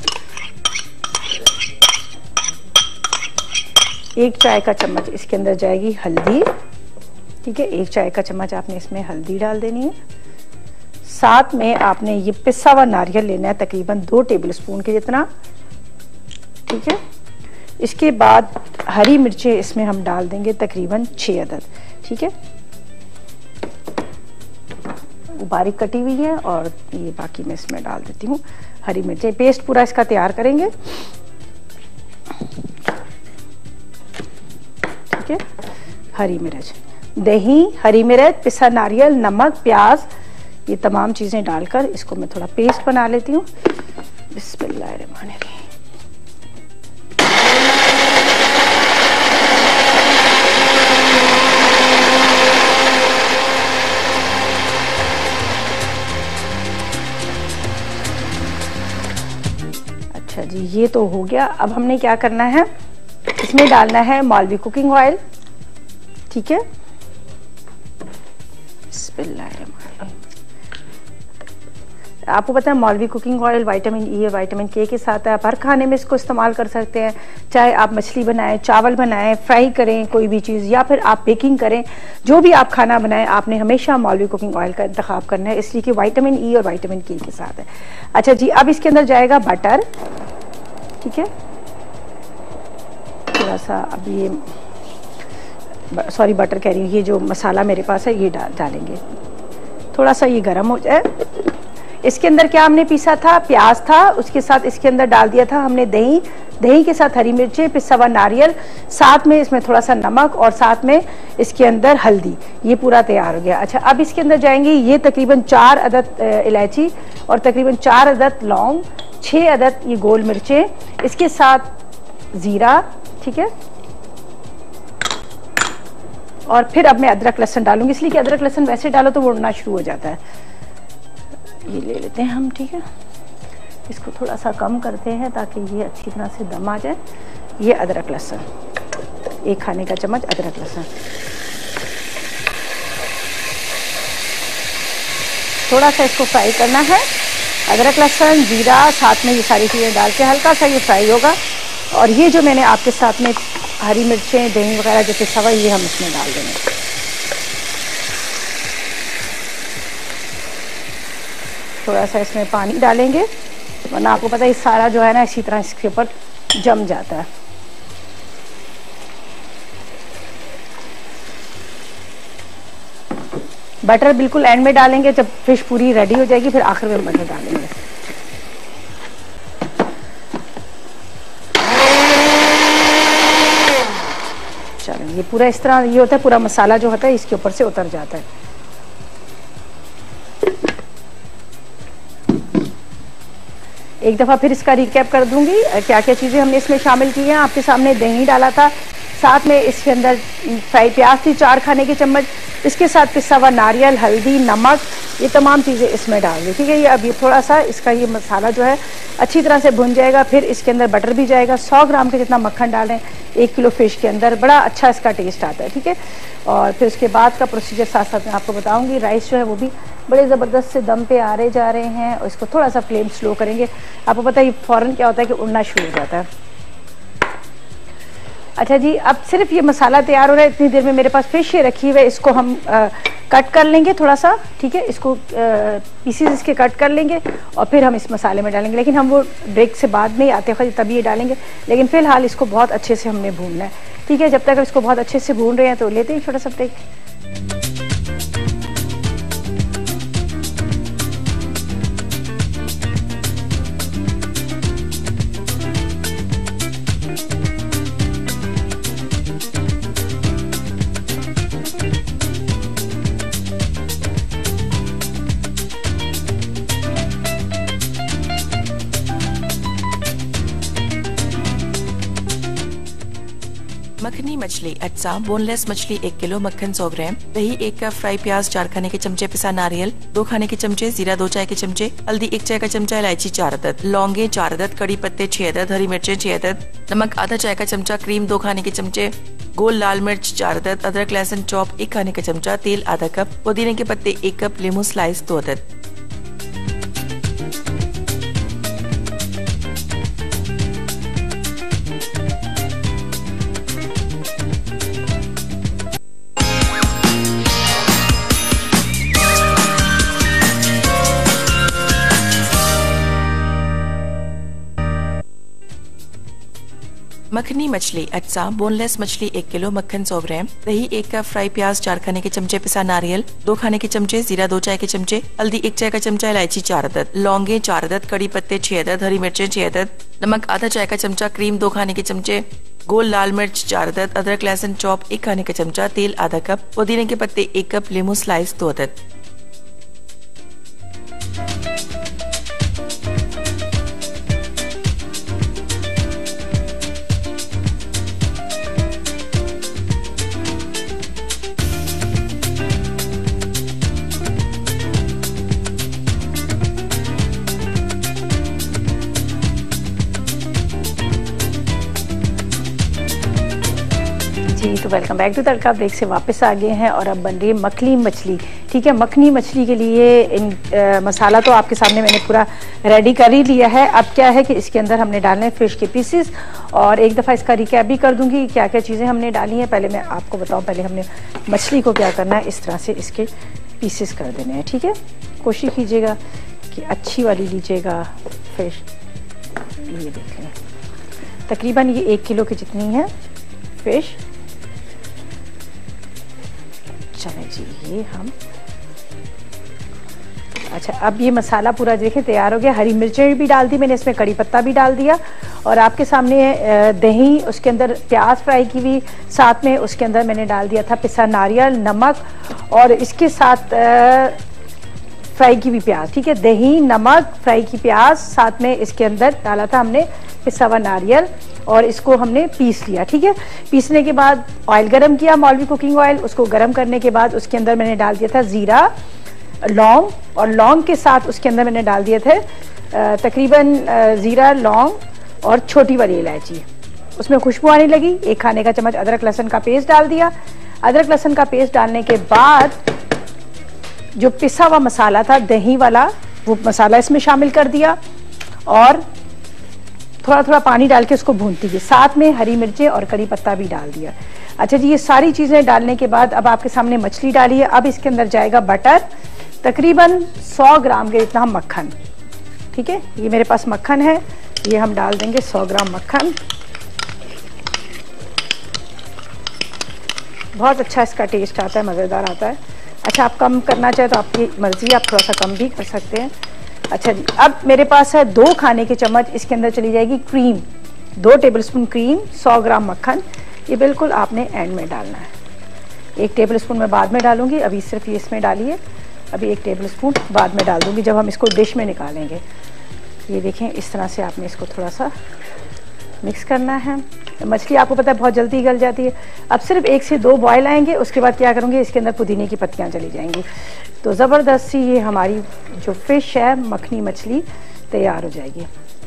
1 चाय का चम्मच इसके अंदर जाएगी हल्दी। ठीक है, 1 चाय का चम्मच आपने इसमें हल्दी डाल देनी है। साथ में आपने ये पिसा हुआ नारियल लेना है तकरीबन 2 टेबल स्पून के जितना। ठीक है, इसके बाद हरी मिर्चें इसमें हम डाल देंगे तकरीबन 6 अदद। ठीक है, वो बारीक कटी हुई है और ये बाकी मैं इसमें डाल देती हूँ हरी मिर्चें। पेस्ट पूरा इसका तैयार करेंगे। ठीक है, हरी मिर्च, दही, हरी मिर्च, पिसा नारियल, नमक, प्याज, ये तमाम चीज़ें डालकर इसको मैं थोड़ा पेस्ट बना लेती हूँ। बिस्मिल्लाहिर्रहमानिर्रहीम। अच्छा जी, ये तो हो गया। अब हमने क्या करना है, इसमें डालना है मौलवी कुकिंग ऑयल। ठीक है, आपको पता है मौलवी कुकिंग ऑयल विटामिन ई और विटामिन के साथ है। आप हर खाने में इसको इस्तेमाल कर सकते हैं, चाहे आप मछली बनाएं, चावल बनाएं, फ्राई करें कोई भी चीज़, या फिर आप बेकिंग करें, जो भी आप खाना बनाएं आपने हमेशा मौलवी कुकिंग ऑयल का इंतखाब करना है, इसलिए कि विटामिन ई और विटामिन के साथ है। अच्छा जी, अब इसके अंदर जाएगा बटर। ठीक है, थोड़ा सा, अब ये सॉरी बटर कह रही हूँ, ये जो मसाला मेरे पास है ये डालेंगे। थोड़ा सा ये गर्म हो जाए। इसके अंदर क्या हमने पीसा था, प्याज था, उसके साथ इसके अंदर डाल दिया था हमने दही, दही के साथ हरी मिर्चें, पिसा हुआ नारियल, साथ में इसमें थोड़ा सा नमक और साथ में इसके अंदर हल्दी। ये पूरा तैयार हो गया। अच्छा, अब इसके अंदर जाएंगे ये तकरीबन 4 अदद इलायची और तकरीबन 4 अदद लौंग, 6 अदद ये गोल मिर्चें, इसके साथ जीरा। ठीक है, और फिर अब मैं अदरक लहसुन डालूंगी, इसलिए कि अदरक लहसुन वैसे डालो तो वो उड़ना शुरू हो जाता है। ये ले लेते हैं हम। ठीक है, इसको थोड़ा सा कम करते हैं ताकि ये अच्छी तरह से दम आ जाए। ये अदरक लहसुन 1 खाने का चम्मच अदरक लहसुन, थोड़ा सा इसको फ्राई करना है। अदरक लहसुन, जीरा, साथ में ये सारी चीज़ें डाल के हल्का सा ये फ्राई होगा। और ये जो मैंने आपके साथ में हरी मिर्चें, दही वगैरह जो पिसा हुआ ये हम इसमें डाल देंगे। थोड़ा सा इसमें पानी डालेंगे, वरना आपको पता है सारा जो है ना इसी तरह इसके ऊपर जम जाता है। बटर बिल्कुल एंड में डालेंगे, जब फिश पूरी रेडी हो जाएगी फिर आखिर में बटर डालेंगे। चलो ये पूरा इस तरह ये होता है, पूरा मसाला जो होता है इसके ऊपर से उतर जाता है। एक दफ़ा फिर इसका रिकैप कर दूंगी क्या क्या चीज़ें हमने इसमें शामिल की हैं। आपके सामने दही डाला था, साथ में इसके अंदर फ्राई प्याज थी 4 खाने के चम्मच, इसके साथ पिसा हुआ नारियल, हल्दी, नमक, ये तमाम चीज़ें इसमें डाल दी। ठीक है, ये अभी थोड़ा सा इसका ये मसाला जो है अच्छी तरह से भुन जाएगा। फिर इसके अंदर बटर भी जाएगा, 100 ग्राम के जितना मक्खन डालें 1 किलो फिश के अंदर, बड़ा अच्छा इसका टेस्ट आता है। ठीक है, और फिर उसके बाद का प्रोसीजर साथ साथ मैं आपको बताऊंगी। राइस जो है वो भी बड़े ज़बरदस्त से दम पे आ रहे जा रहे हैं, और इसको थोड़ा सा फ्लेम स्लो करेंगे। आपको पता है फ़ौरन क्या होता है कि उड़ना शुरू हो जाता है। अच्छा जी, अब सिर्फ ये मसाला तैयार हो रहा है, इतनी देर में मेरे पास फिश ये रखी हुई है, इसको हम कट कर लेंगे थोड़ा सा। ठीक है, इसको पीसीज इसके कट कर लेंगे और फिर हम इस मसाले में डालेंगे, लेकिन हम वो ब्रेक से बाद में ही आते हैं तभी ये डालेंगे, लेकिन फिलहाल इसको बहुत अच्छे से हमने भूनना है। ठीक है, जब तक इसको बहुत अच्छे से भून रहे हैं तो लेते हैं छोटा सा ब्रेक। मखनी मछली अज्जा, बोनलेस मछली 1 किलो, मक्खन 100 ग्राम, दही 1 कप, फ्राई प्याज 4 खाने के चमचे, पिसा नारियल 2 खाने के चमचे, जीरा 2 चाय के चमचे, हल्दी 1 चाय का चमचा, इलायची 4 अदद, लौंगे 4 अदद, कड़ी पत्ते 6 अदद, हरी मिर्चें 6 अदद, नमक आधा चाय का चमचा, क्रीम 2 खाने के चमचे, गोल लाल मिर्च 4 अदद, अदरक लहसुन चॉप 1 खाने का चमचा, तेल आधा कप, पुदीने के पत्ते 1 कप, लेमू स्लाइस 2 अदद। मखनी मछली अज्जा, बोनलेस मछली 1 किलो, मक्खन 100 ग्राम, दही 1 कप, फ्राई प्याज 4 खाने के चमचे, पिसा नारियल 2 खाने के चमचे, जीरा 2 चाय के चमचे, हल्दी 1 चाय का चमचा, इलायची 4 अदद, लौंगे 4 अदद, कड़ी पत्ते 6 अदद, हरी मिर्चें 6 अदद, नमक आधा चाय का चमचा, क्रीम 2 खाने के चमचे, गोल लाल मिर्च 4 अदद, अदरक लहसुन चॉप 1 खाने का चमचा, तेल आधा कप, पुदीने के पत्ते 1 कप, लेमू स्लाइस 2 अदद। जी, तो welcome back to Tadka. Break से वापस आ गए हैं और अब बन रही है मखनी मछली। ठीक है, मखनी मछली के लिए मसाला तो आपके सामने मैंने पूरा रेडी कर ही लिया है। अब क्या है कि इसके अंदर हमने डालने हैं फिश के पीसेस, और एक दफ़ा इसका रिकैप भी कर दूंगी क्या क्या चीज़ें हमने डाली हैं। पहले मैं आपको बताऊँ, पहले हमने मछली को क्या करना है, इस तरह से इसके पीसेस कर देने हैं। ठीक है, कोशिश कीजिएगा कि अच्छी वाली लीजिएगा फिश। ये देख लें, तकरीबन ये 1 किलो की जितनी है फिश। चले जी, ये हम अच्छा, अब ये मसाला पूरा देखें तैयार हो गया। हरी मिर्चें भी डाल दी मैंने, इसमें कड़ी पत्ता भी डाल दिया, और आपके सामने दही, उसके अंदर प्याज फ्राई की हुई, साथ में उसके अंदर मैंने डाल दिया था पिसा नारियल, नमक, और इसके साथ फ्राई की हुई प्याज। ठीक है, दही, नमक, फ्राई की प्याज, साथ में इसके अंदर डाला था हमने पिसा हुआ नारियल, और इसको हमने पीस लिया। ठीक है, पीसने के बाद ऑयल गरम किया, मौलवी कुकिंग ऑयल। उसको गरम करने के बाद उसके अंदर मैंने डाल दिया था जीरा, लौंग, और लौंग के साथ उसके अंदर मैंने डाल दिए थे तकरीबन जीरा, लौंग और छोटी वाली इलायची। उसमें खुशबू आने लगी। 1 खाने का चम्मच अदरक लहसुन का पेस्ट डाल दिया। अदरक लहसुन का पेस्ट डालने के बाद जो पिसा हुआ मसाला था दही वाला, वो मसाला इसमें शामिल कर दिया, और थोड़ा थोड़ा पानी डाल के उसको भूनती गई। साथ में हरी मिर्चें और कड़ी पत्ता भी डाल दिया। अच्छा जी, ये सारी चीज़ें डालने के बाद अब आपके सामने मछली डाली है। अब इसके अंदर जाएगा बटर। तकरीबन 100 ग्राम के इतना मक्खन। ठीक है, ये मेरे पास मक्खन है, ये हम डाल देंगे 100 ग्राम मक्खन। बहुत अच्छा इसका टेस्ट आता है, मज़ेदार आता है। अच्छा, आप कम करना चाहे तो आपकी मर्ज़ी, आप थोड़ा सा कम भी कर सकते हैं। अच्छा जी, अब मेरे पास है 2 खाने के चम्मच, इसके अंदर चली जाएगी क्रीम, 2 टेबलस्पून क्रीम, 100 ग्राम मक्खन। ये बिल्कुल आपने एंड में डालना है। 1 टेबलस्पून मैं बाद में डालूंगी, अभी सिर्फ ये इसमें डालिए। अभी 1 टेबलस्पून बाद में डाल दूंगी जब हम इसको डिश में निकालेंगे। ये देखें, इस तरह से आपने इसको थोड़ा सा मिक्स करना है। मछली आपको पता है बहुत जल्दी गल जाती है। अब सिर्फ 1 से 2 बॉयल आएंगे, उसके बाद क्या करूँगी, इसके अंदर पुदीने की पत्तियाँ चली जाएंगी। तो ज़बरदस्त सी ये हमारी जो फ़िश है, मखनी मछली तैयार हो जाएगी।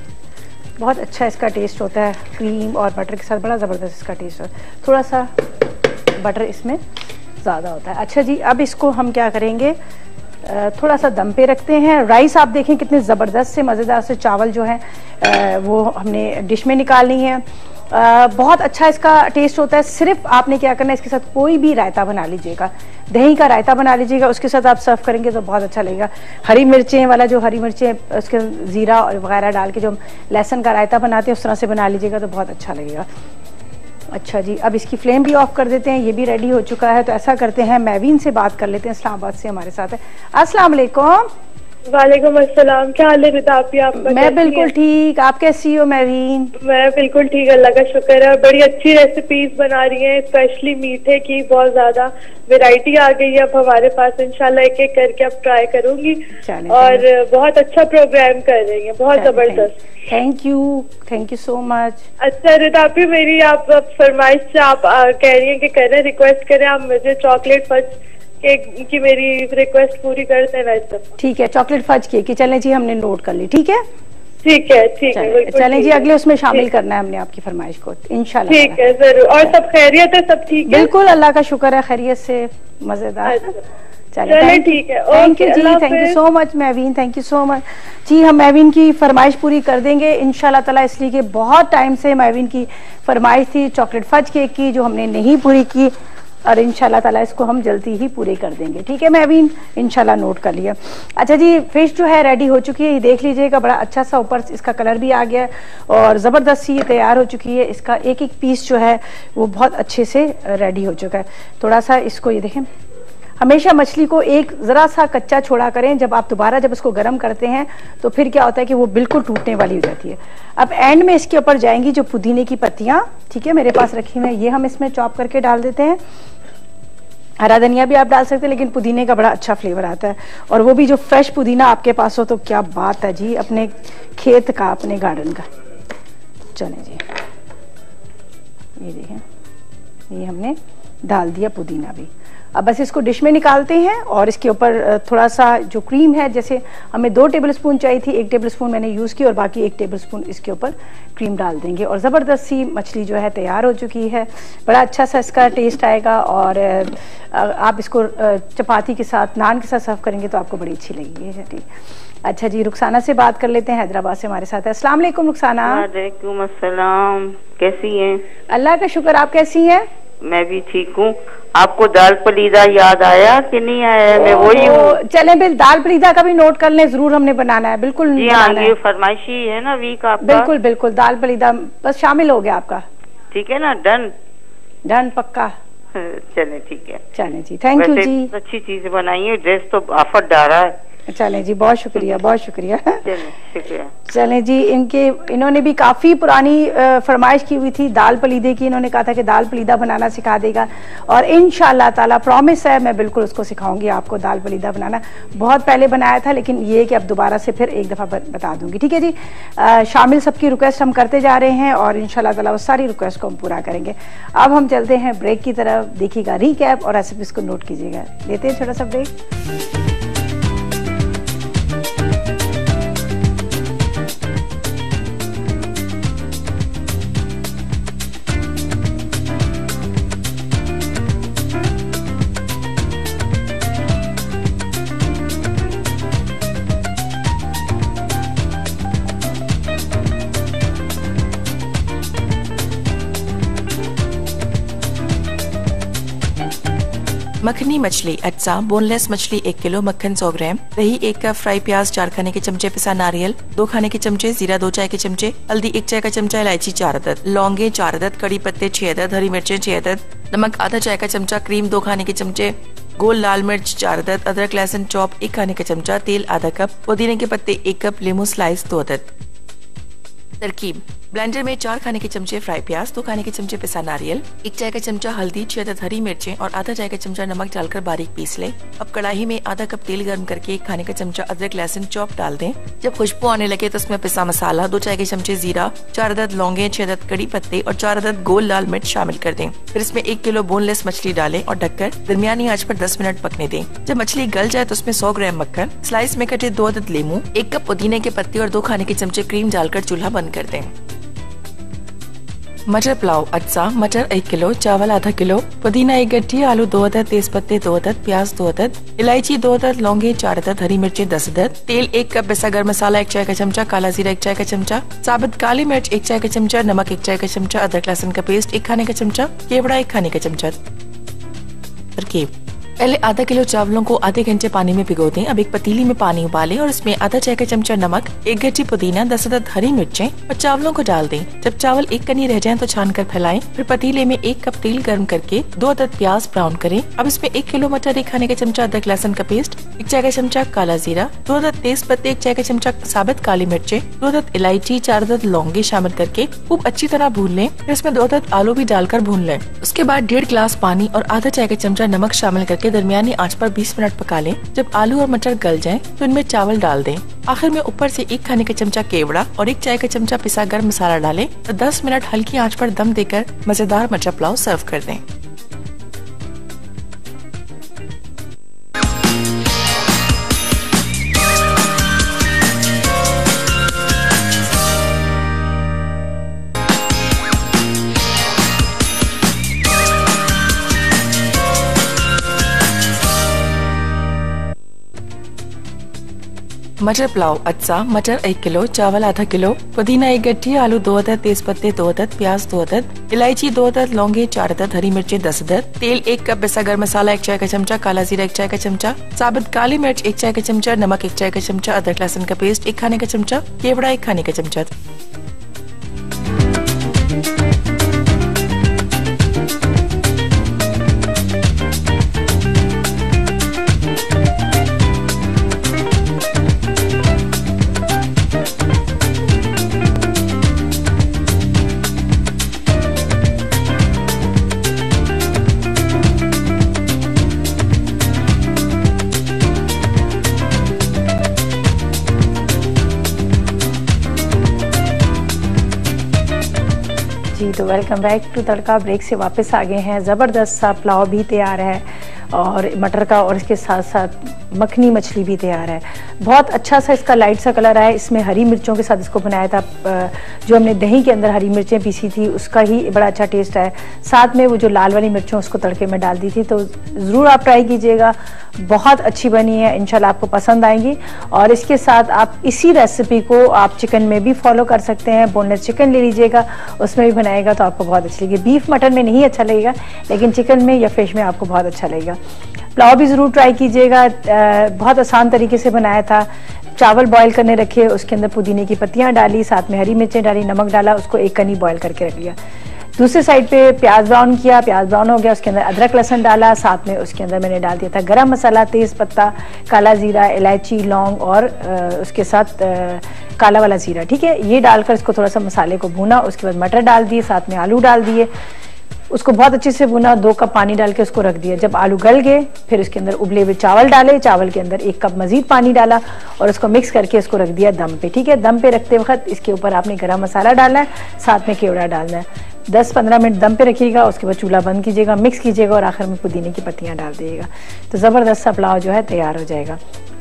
बहुत अच्छा इसका टेस्ट होता है, क्रीम और बटर के साथ बड़ा ज़बरदस्त इसका टेस्ट होता है। थोड़ा सा बटर इसमें ज़्यादा होता है। अच्छा जी, अब इसको हम क्या करेंगे, थोड़ा सा दम पे रखते हैं। राइस आप देखें कितने ज़बरदस्त से मज़ेदार से चावल जो है वो हमने डिश में निकालनी है। बहुत अच्छा इसका टेस्ट होता है। सिर्फ आपने क्या करना है, इसके साथ कोई भी रायता बना लीजिएगा, दही का रायता बना लीजिएगा, उसके साथ आप सर्व करेंगे तो बहुत अच्छा लगेगा। हरी मिर्चें वाला, जो हरी मिर्चें उसके ज़ीरा और वगैरह डाल के जो हम लहसुन का रायता बनाते हैं, उस तरह से बना लीजिएगा तो बहुत अच्छा लगेगा। अच्छा जी, अब इसकी फ्लेम भी ऑफ कर देते हैं, ये भी रेडी हो चुका है। तो ऐसा करते हैं, मैवीन से बात कर लेते हैं, इस्लामाबाद से हमारे साथ है। अस्सलाम वालेकुम। वालेकुम अस्सलाम, क्या हाल है रिता आपकी? आप मैं बिल्कुल ठीक, आप कैसी हो मैवीन? मैं बिल्कुल ठीक, अल्लाह का शुक्र है। बड़ी अच्छी रेसिपीज बना रही हैं, स्पेशली मीठे की बहुत ज्यादा वैरायटी आ गई है अब हमारे पास। इंशाल्लाह एक एक करके अब ट्राई करूंगी। और बहुत अच्छा प्रोग्राम कर रही हैं, बहुत जबरदस्त। Thank you so much. अच्छा रिता आपकी, मेरी आप फरमाइश से आप कह रही हैं कि करें, रिक्वेस्ट करें आप मुझे चॉकलेट फज केक की, मेरी रिक्वेस्ट पूरी कर देना इस सब। ठीक है, चॉकलेट फज केक की, चलें जी, हमने नोट कर ली। ठीक है ठीक है चलें जी, अगले उसमें शामिल करना है हमने आपकी फरमाइश को इंशाल्लाह। ठीक है, जरूर। और सब खैरियत है? सब ठीक है? बिल्कुल, अल्लाह का शुक्र है, खैरियत से, मजेदार। चलिए ठीक है, थैंक यू जी, thank you so much Maveen, thank you so much जी। हम मैवीन की फरमाइश पूरी कर देंगे इंशाल्लाह ताला, इसलिए कि बहुत टाइम से मैवीन की फरमाइश थी चॉकलेट फज केक की, जो हमने नहीं पूरी की, और इंशाल्लाह ताला इसको हम जल्दी ही पूरे कर देंगे। ठीक है मैवीन, इंशाल्लाह नोट कर लिया। अच्छा जी, फिश जो है रेडी हो चुकी है, ये देख लीजिएगा, बड़ा अच्छा सा ऊपर इसका कलर भी आ गया है और ज़बरदस्त सी ये तैयार हो चुकी है। इसका एक एक पीस जो है वो बहुत अच्छे से रेडी हो चुका है। थोड़ा सा इसको ये देखें, हमेशा मछली को एक ज़रा सा कच्चा छोड़ा करें, जब आप दोबारा जब इसको गर्म करते हैं तो फिर क्या होता है कि वो बिल्कुल टूटने वाली हो जाती है। अब एंड में इसके ऊपर जाएंगी जो पुदीने की पत्तियां, ठीक है, मेरे पास रखी हुई हैं, ये हम इसमें चॉप करके डाल देते हैं। हरा धनिया भी आप डाल सकते हैं, लेकिन पुदीने का बड़ा अच्छा फ्लेवर आता है, और वो भी जो फ्रेश पुदीना आपके पास हो तो क्या बात है जी, अपने खेत का, अपने गार्डन का। चलें जी, ये देखें, ये हमने डाल दिया पुदीना भी। अब बस इसको डिश में निकालते हैं और इसके ऊपर थोड़ा सा जो क्रीम है, जैसे हमें 2 टेबलस्पून चाहिए थी, 1 टेबलस्पून मैंने यूज़ की और बाकी 1 टेबलस्पून इसके ऊपर क्रीम डाल देंगे, और ज़बरदस्त सी मछली जो है तैयार हो चुकी है। बड़ा अच्छा सा इसका टेस्ट आएगा, और आप इसको चपाती के साथ, नान के साथ सर्व करेंगे तो आपको बड़ी अच्छी लगेगी। ठीक, अच्छा जी, रुखसाना से बात कर लेते हैं, हैदराबाद से हमारे साथ है। अस्सलाम वालेकुम रुखसाना। वालेकुम अस्सलाम, कैसी हैं? अल्लाह का शुक्र, आप कैसी हैं? मैं भी ठीक हूँ। आपको दाल पलीदा याद आया कि नहीं आया? मैं वही हूँ। चलें बिल, दाल पलीदा का भी नोट कर लें, जरूर हमने बनाना है, बिल्कुल जी हाँ, ये फरमाइशी है ना वीक आपका। बिल्कुल बिल्कुल, दाल पलीदा बस शामिल हो गया आपका। ठीक है ना, डन पक्का। चले ठीक है, चलें जी, थैंक यू जी। अच्छी चीज बनाई है, ड्रेस तो आफत डाला है। चलें जी, बहुत शुक्रिया, बहुत शुक्रिया। शुक्रिया। चलें जी, इन्होंने भी काफ़ी पुरानी फरमाइश की हुई थी दाल पलीदे की। इन्होंने कहा था कि दाल पलीदा बनाना सिखा देगा, और इंशाल्लाह ताला प्रॉमिस है मैं बिल्कुल उसको सिखाऊंगी आपको दाल पलीदा बनाना। बहुत पहले बनाया था, लेकिन ये कि अब दोबारा से फिर एक दफ़ा बता दूंगी। ठीक है जी, शामिल सबकी रिक्वेस्ट हम करते जा रहे हैं, और इंशाल्लाह ताला वो सारी रिक्वेस्ट को हम पूरा करेंगे। अब हम चलते हैं ब्रेक की तरफ, देखिएगा रीकैप और रेसिपीज को नोट कीजिएगा। लेते हैं छोटा सा ब्रेक। मखनी मछली अज्जा, बोनलेस मछली 1 किलो, मक्खन 100 ग्राम, दही 1 कप, फ्राई प्याज 4 खाने के चमचे, पिसा नारियल 2 खाने के चमचे, जीरा 2 चाय के चमचे, हल्दी 1 चाय का चमचा, इलायची 4 अदद, लौंगे 4 अदद, कड़ी पत्ते 6 अदद, हरी मिर्चें 6 अदद, नमक आधा चाय का चमचा, क्रीम 2 खाने के चमचे, गोल लाल मिर्च 4 अदद, अदरक लहसुन चॉप 1 खाने का चमचा, तेल आधा कप, पुदीने के पत्ते 1 कप, लेमू स्लाइस 2 अदद। तरकीब: ब्लेंडर में 4 खाने के चमचे फ्राई प्याज, 2 खाने के चमचे पिसा नारियल, 1 चाय का चमचा हल्दी, 6 अदद हरी मिर्चें और आधा चाय का चमचा नमक डालकर बारीक पीस लें। अब कढ़ाई में आधा कप तेल गर्म करके 1 खाने का चमचा अदरक लहसुन चॉप डाल दें। जब खुशबू आने लगे तो उसमें पिसा मसाला, 2 चाय के चमचे जीरा, 4 अदद लौंगे, 6 अदद कड़ी पत्ते और 4 अदद गोल लाल मिर्च शामिल कर दें। फिर इसमें 1 किलो बोनलेस मछली डालें और ढककर दरमियानी आंच पर 10 मिनट पकने दें। जब मछली गल जाए तो उसमें 100 ग्राम मक्खन, स्लाइस में कटे 2 अदद लेमू, 1 कप पुदीने के पत्ते और 2 खाने के चमचे क्रीम डालकर चूल्हा बंद कर दें। मटर पुलाव अज्जा, मटर 1 किलो, चावल आधा किलो, पुदीना 1 गड्ढी, आलू 2 अदद, तेज पत्ते 2 अदद, प्याज 2 अदद, इलायची 2 अदद, लौंगे 4 अदद, हरी मिर्चें 10 अदद, तेल 1 कप, पिसा गरम मसाला 1 चाय का चमचा, काला जीरा 1 चाय का चमचा, साबुत काली मिर्च 1 चाय का चमचा, नमक 1 चाय का चमचा, अदरक लहसुन का पेस्ट 1 खाने का चमचा, केवड़ा 1 खाने का चमचा। तरकीब: पहले आधा किलो चावलों को आधे घंटे पानी में भिगो दें। अब एक पतीली में पानी उबालें और इसमें आधा चाय का चमचा नमक, 1 गड्ढी पुदीना, 10 अदद हरी मिर्चें और चावलों को डाल दें। जब चावल एक कनी रह जाएं तो छानकर फैलाएं। फिर पतीले में 1 कप तेल गर्म करके 2 अदद प्याज ब्राउन करें। अब इसमें 1 किलो मटर, 1 खाने का चमचा अदरक लहसुन का पेस्ट, 1 चाय का चमचा काला जीरा, 2 अदद तेज पत्ते, 1 चाय का चमचा साबुत काली मिर्चें, 2 अदद इलायची, 4 अदद लौंगे शामिल करके खूब अच्छी तरह भून लें। फिर इसमें 2 अदद आलू भी डालकर भून लें। उसके बाद 1.5 गिलास पानी और आधा चाय का चमचा नमक शामिल करके दरमियानी आंच पर 20 मिनट पका लें। जब आलू और मटर गल जाएं तो इनमें चावल डाल दें। आखिर में ऊपर से 1 खाने का चमचा केवड़ा और 1 चाय का चमचा पिसा गरम मसाला डालें और 10 मिनट हल्की आंच पर दम देकर मजेदार मटर पुलाव सर्व कर दें। मटर पुलाव अज्जा, मटर 1 किलो, चावल आधा किलो, पुदीना 1 गड्ढी, आलू 2 अदद, तेज पत्ते 2 अदद, प्याज 2 अदद, इलायची 2 अदद, लौंगे 4 अदद, हरी मिर्चें 10 अदद, तेल 1 कप, पिसा गरम मसाला 1 चाय का चमचा, काला जीरा 1 चाय का चमचा, साबुत काली मिर्च 1 चाय का चमचा, नमक 1 चाय का चमचा, अदरक लहसुन का पेस्ट 1 खाने का चमचा, केवड़ा 1 खाने का चमचा। तो welcome back to Tadka. Break से वापस आ गए हैं। ज़बरदस्त सा पुलाव भी तैयार है और मटर का, और इसके साथ साथ मखनी मछली भी तैयार है। बहुत अच्छा सा इसका लाइट सा कलर आया। इसमें हरी मिर्चों के साथ इसको बनाया था। जो हमने दही के अंदर हरी मिर्चें पीसी थी उसका ही बड़ा अच्छा टेस्ट है। साथ में वो जो लाल वाली मिर्चों उसको तड़के में डाल दी थी। तो ज़रूर आप ट्राई कीजिएगा, बहुत अच्छी बनी है, इंशाल्लाह आपको पसंद आएंगी। और इसके साथ आप इसी रेसिपी को आप चिकन में भी फॉलो कर सकते हैं। बोनलेस चिकन ले लीजिएगा, उसमें भी बनाएगा तो आपको बहुत अच्छी लगेगी। बीफ मटन में नहीं अच्छा लगेगा, लेकिन चिकन में या फिश में आपको बहुत अच्छा लगेगा। पुलाव भी ज़रूर ट्राई कीजिएगा। बहुत आसान तरीके से बनाया था। चावल बॉईल करने रखे, उसके अंदर पुदीने की पत्तियां डाली, साथ में हरी मिर्चें डाली, नमक डाला, उसको 1 कनी बॉईल करके रख लिया। दूसरे साइड पे प्याज ब्राउन किया, प्याज ब्राउन हो गया, उसके अंदर अदरक लहसुन डाला, साथ में उसके अंदर मैंने डाल दिया था गरम मसाला, तेज़ पत्ता, काला ज़ीरा, इलायची, लौंग और उसके साथ काला वाला ज़ीरा। ठीक है, ये डालकर इसको थोड़ा सा मसाले को भूना। उसके बाद मटर डाल दिए, साथ में आलू डाल दिए, उसको बहुत अच्छे से भुना। 2 कप पानी डाल के उसको रख दिया। जब आलू गल गए फिर उसके अंदर उबले हुए चावल डाले, चावल के अंदर 1 कप मजीद पानी डाला और उसको मिक्स करके उसको रख दिया दम पे। ठीक है, दम पे रखते वक्त इसके ऊपर आपने गरम मसाला डालना है, साथ में केवड़ा डालना है। 10-15 मिनट दम पे रखिएगा, उसके बाद चूल्हा बंद कीजिएगा, मिक्स कीजिएगा और आखिर में पुदीने की पत्तियां डाल दीजिएगा। तो ज़बरदस्त सा पुलाव जो है तैयार हो जाएगा।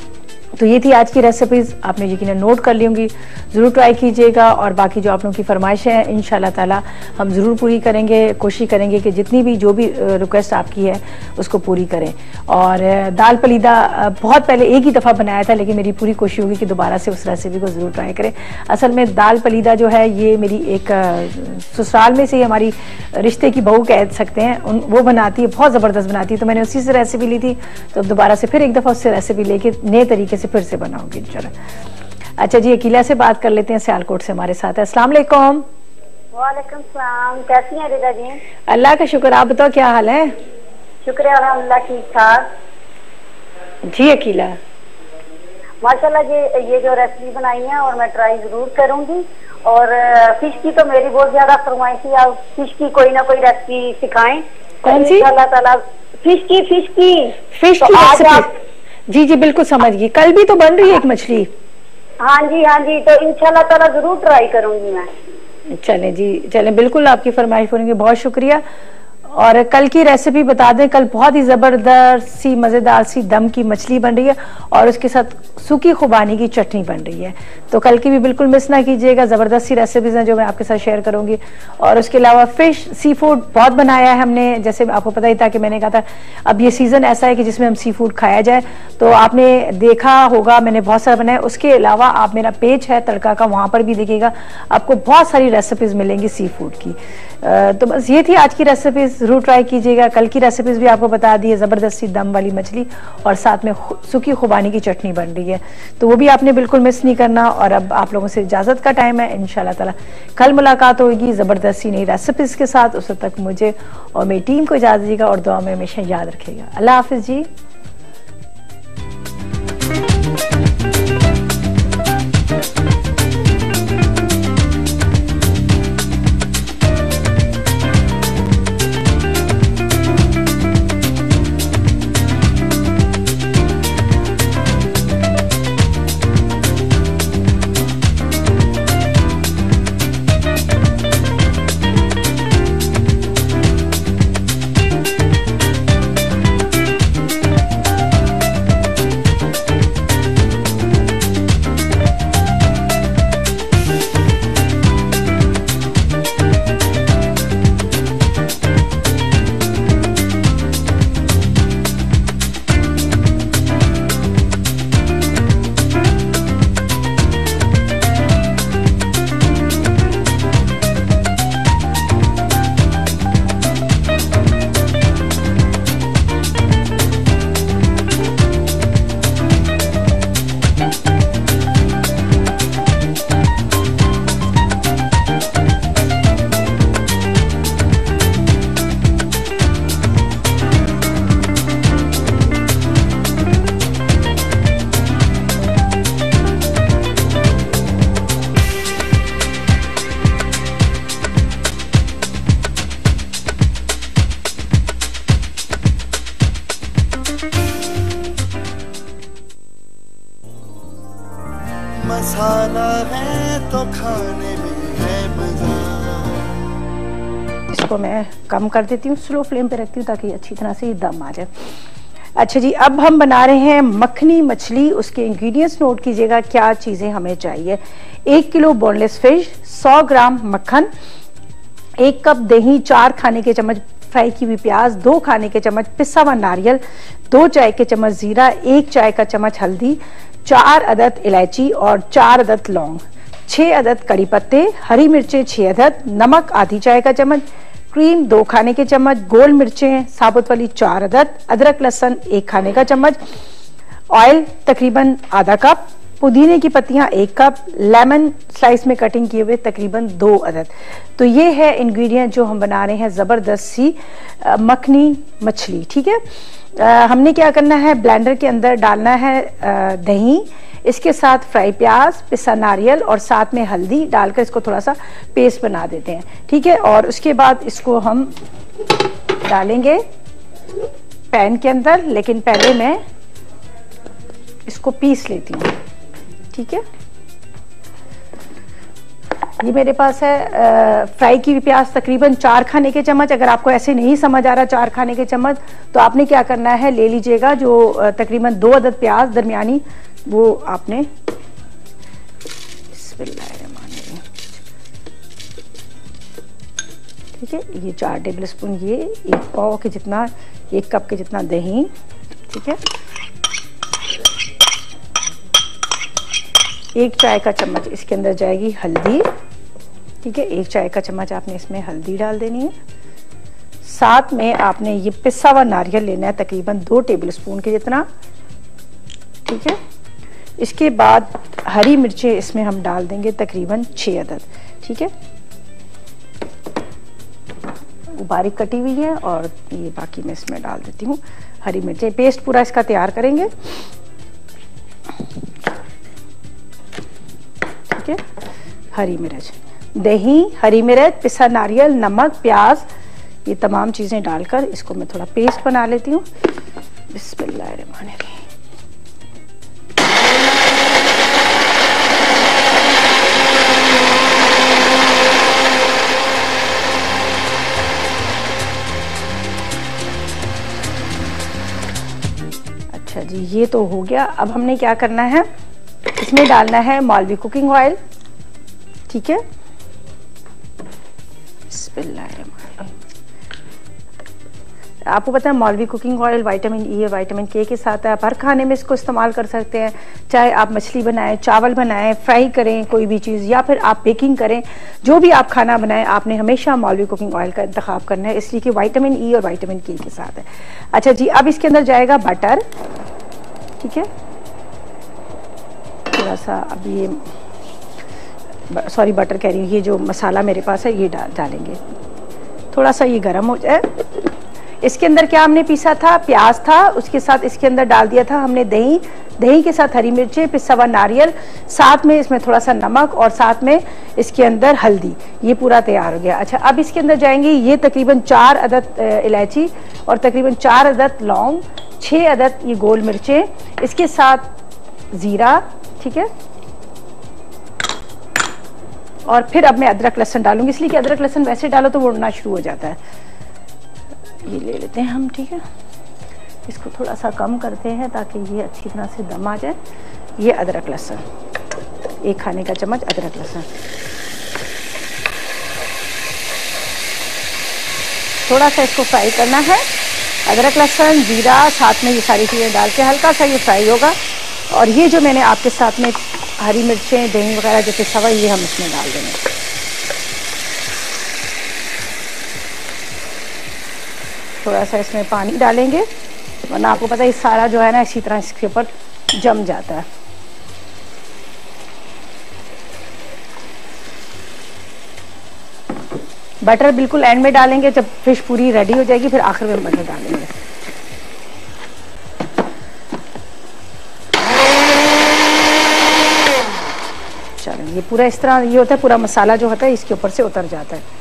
तो ये थी आज की रेसिपीज, आपने यकीनन नोट कर ली होंगी, ज़रूर ट्राई कीजिएगा। और बाकी जो आप लोगों की फरमाइशें हैं इंशाल्लाह ताला हम ज़रूर पूरी करेंगे, कोशिश करेंगे कि जितनी भी जो भी रिक्वेस्ट आपकी है उसको पूरी करें। और दाल पलीदा बहुत पहले एक ही दफ़ा बनाया था, लेकिन मेरी पूरी कोशिश होगी कि दोबारा से उस रेसिपी को ज़रूर ट्राई करें। असल में दाल पलीदा जो है ये मेरी एक ससुराल में से ही हमारी रिश्ते की बहू कह सकते हैं, वो बनाती है, बहुत ज़बरदस्त बनाती है। तो मैंने उसी से रेसिपी ली थी, तो दोबारा से फिर एक दफ़ा उससे रेसिपी लेके नए तरीके से फिर से बनाऊंगी इंशाल्लाह। अच्छा जी, अकीला से बात कर लेते हैं, सियालकोट से हमारे साथ है। अस्सलाम वालेकुम। वालेकुम सलाम, कैसी हैं रिदा जी? अल्लाह का शुक्र, आप बताओ क्या हाल है? शुक्र है अल्हम्दुलिल्लाह, ठीक ठाक जी। अकीला माशाल्लाह जी, ये जो रेसिपी बनाई है और मैं ट्राई जरूर करूंगी। और फिश की तो मेरी बहुत ज्यादा फरमाइश है, आप फिश की कोई ना कोई रेसिपी सिखाएं। कौन सी? अल्लाह ताला फिश की तो आज आप जी जी बिल्कुल समझ गई। कल भी तो बन रही है एक मछली। हाँ जी, तो इंशाल्लाह ताला जरूर ट्राई करूंगी मैं। चलें जी, चलें, बिल्कुल आपकी फरमाइश करेंगे, बहुत शुक्रिया। और कल की रेसिपी बता दें, कल बहुत ही ज़बरदस्त सी मज़ेदार सी दम की मछली बन रही है और उसके साथ सूखी खुबानी की चटनी बन रही है। तो कल की भी बिल्कुल मिस ना कीजिएगा, ज़बरदस्त सी रेसिपीज़ हैं जो मैं आपके साथ शेयर करूंगी। और उसके अलावा फ़िश सी फूड बहुत बनाया है हमने, जैसे आपको पता ही था कि मैंने कहा था अब ये सीज़न ऐसा है कि जिसमें हम सी फूड खाया जाए, तो आपने देखा होगा मैंने बहुत सारा बनाया। उसके अलावा आप मेरा पेज है तड़का का, वहाँ पर भी देखिएगा, आपको बहुत सारी रेसिपीज़ मिलेंगी सी फूड की। तो बस ये थी आज की रेसिपीज़, ज़रूर ट्राई कीजिएगा। कल की रेसिपीज़ भी आपको बता दी है, ज़बरदस्त सी दम वाली मछली और साथ में सूखी खुबानी की चटनी बन रही है, तो वो भी आपने बिल्कुल मिस नहीं करना। और अब आप लोगों से इजाज़त का टाइम है, इंशाल्लाह ताला कल मुलाकात होगी ज़बरदस्त सी नई रेसिपीज़ के साथ। उस वक्त तक मुझे और मेरी टीम को इजाज़त दीजिएगा और दुआ में हमेशा याद रखिएगा। अल्लाह हाफिज़ जी। मसाला है तो खाने में है मजा। इसको मैं कम कर देती हूँ, स्लो फ्लेम पे रखती हूँ ताकि अच्छी तरह से ये दम आ जाए। अच्छा जी, अब हम बना रहे हैं मखनी मछली। उसके इंग्रेडिएंट्स नोट कीजिएगा क्या चीज़ें हमें चाहिए। 1 किलो बोनलेस फिश, 100 ग्राम मक्खन, 1 कप दही, 4 खाने के चम्मच फ्राई की हुई प्याज, 2 खाने के चम्मच पिसा हुआ नारियल, 2 चाय के चम्मच जीरा, 1 चाय का चम्मच हल्दी, 4 अदद इलायची और 4 अदद लौंग, 6 अदद कड़ी पत्ते, हरी मिर्चें 6 अदद, नमक आधी चाय का चम्मच, क्रीम 2 खाने के चम्मच, गोल मिर्चें साबुत वाली 4 अदद, अदरक लहसुन 1 खाने का चम्मच, ऑयल तकरीबन आधा कप, पुदीने की पत्तियां 1 कप, लेमन स्लाइस में कटिंग किए हुए तकरीबन 2 अदद। तो ये है इंग्रेडिएंट जो हम बना रहे हैं ज़बरदस्त सी मखनी मछली। ठीक है, हमने क्या करना है, ब्लेंडर के अंदर डालना है दही, इसके साथ फ्राई प्याज, पिसा नारियल और साथ में हल्दी डालकर इसको थोड़ा सा पेस्ट बना देते हैं। ठीक है, और उसके बाद इसको हम डालेंगे पैन के अंदर, लेकिन पहले मैं इसको पीस लेती हूँ। ठीक है, ये मेरे पास है फ्राई की प्याज तकरीबन 4 खाने के चम्मच। अगर आपको ऐसे नहीं समझ आ रहा 4 खाने के चम्मच, तो आपने क्या करना है, ले लीजिएगा जो तकरीबन 2 अदद प्याज दरमियानी वो आपने ठीक है, ये 4 टेबल स्पून, ये 1 पाव के जितना, 1 कप के जितना दही, ठीक है, 1 चाय का चम्मच इसके अंदर जाएगी हल्दी, ठीक है, 1 चाय का चम्मच आपने इसमें हल्दी डाल देनी है। साथ में आपने ये पिसा हुआ नारियल लेना है तकरीबन 2 टेबल स्पून के जितना, ठीक है। इसके बाद हरी मिर्चें इसमें हम डाल देंगे तकरीबन 6 अदद, ठीक है, वो बारीक कटी हुई है, और ये बाकी मैं इसमें डाल देती हूँ हरी मिर्चें। पेस्ट पूरा इसका तैयार करेंगे, ठीक है। हरी मिर्च, दही, हरी मिर्च, पिसा नारियल, नमक, प्याज, ये तमाम चीजें डालकर इसको मैं थोड़ा पेस्ट बना लेती हूँ। बिस्मिल्लाहिर्रहमानिर्रहीम। अच्छा जी, ये तो हो गया। अब हमने क्या करना है, इसमें डालना है मौलवी कुकिंग ऑयल, ठीक है। आपको पता है मौलवी कुकिंग ऑयल विटामिन ई और विटामिन के साथ है। आप हर खाने में इसको इस्तेमाल कर सकते हैं, चाहे आप मछली बनाएं, चावल बनाएं, फ्राई करें कोई भी चीज़, या फिर आप बेकिंग करें, जो भी आप खाना बनाएं आपने हमेशा मौलवी कुकिंग ऑयल का इंतखाब करना है, इसलिए कि विटामिन ई और विटामिन के साथ है। अच्छा जी, अब इसके अंदर जाएगा बटर, ठीक है, थोड़ा सा। अब ये सॉरी बटर कह रही हूँ, ये जो मसाला मेरे पास है ये डालेंगे, थोड़ा सा ये गर्म हो जाए। इसके अंदर क्या हमने पीसा था, प्याज था, उसके साथ इसके अंदर डाल दिया था हमने दही, दही के साथ हरी मिर्चें, पिसा हुआ नारियल, साथ में इसमें थोड़ा सा नमक, और साथ में इसके अंदर हल्दी। ये पूरा तैयार हो गया। अच्छा, अब इसके अंदर जाएंगे ये तकरीबन 4 अदद इलायची, और तकरीबन 4 अदद लौंग, 6 अदद ये गोल मिर्चें, इसके साथ जीरा, ठीक है। और फिर अब मैं अदरक लहसुन डालूंगी, इसलिए कि अदरक लहसुन वैसे डालो तो वो उड़ना शुरू हो जाता है। ये ले लेते हैं हम, ठीक है, इसको थोड़ा सा कम करते हैं ताकि ये अच्छी तरह से दम आ जाए। ये अदरक लहसुन, 1 खाने का चम्मच अदरक लहसुन, थोड़ा सा इसको फ्राई करना है। अदरक लहसुन, जीरा, साथ में ये सारी चीज़ें डाल के हल्का सा ये फ्राई होगा। और ये जो मैंने आपके साथ में हरी मिर्चें, दही वगैरह जो पिसा हुआ, ये हम इसमें डाल देंगे। थोड़ा सा इसमें पानी डालेंगे, वरना आपको पता है ये सारा जो है ना इसी तरह इसके ऊपर जम जाता है। बटर बिल्कुल एंड में डालेंगे, जब फिश पूरी रेडी हो जाएगी फिर आखिर में बटर डालेंगे। चलो, ये पूरा इस तरह ये होता है, पूरा मसाला जो होता है इसके ऊपर से उतर जाता है।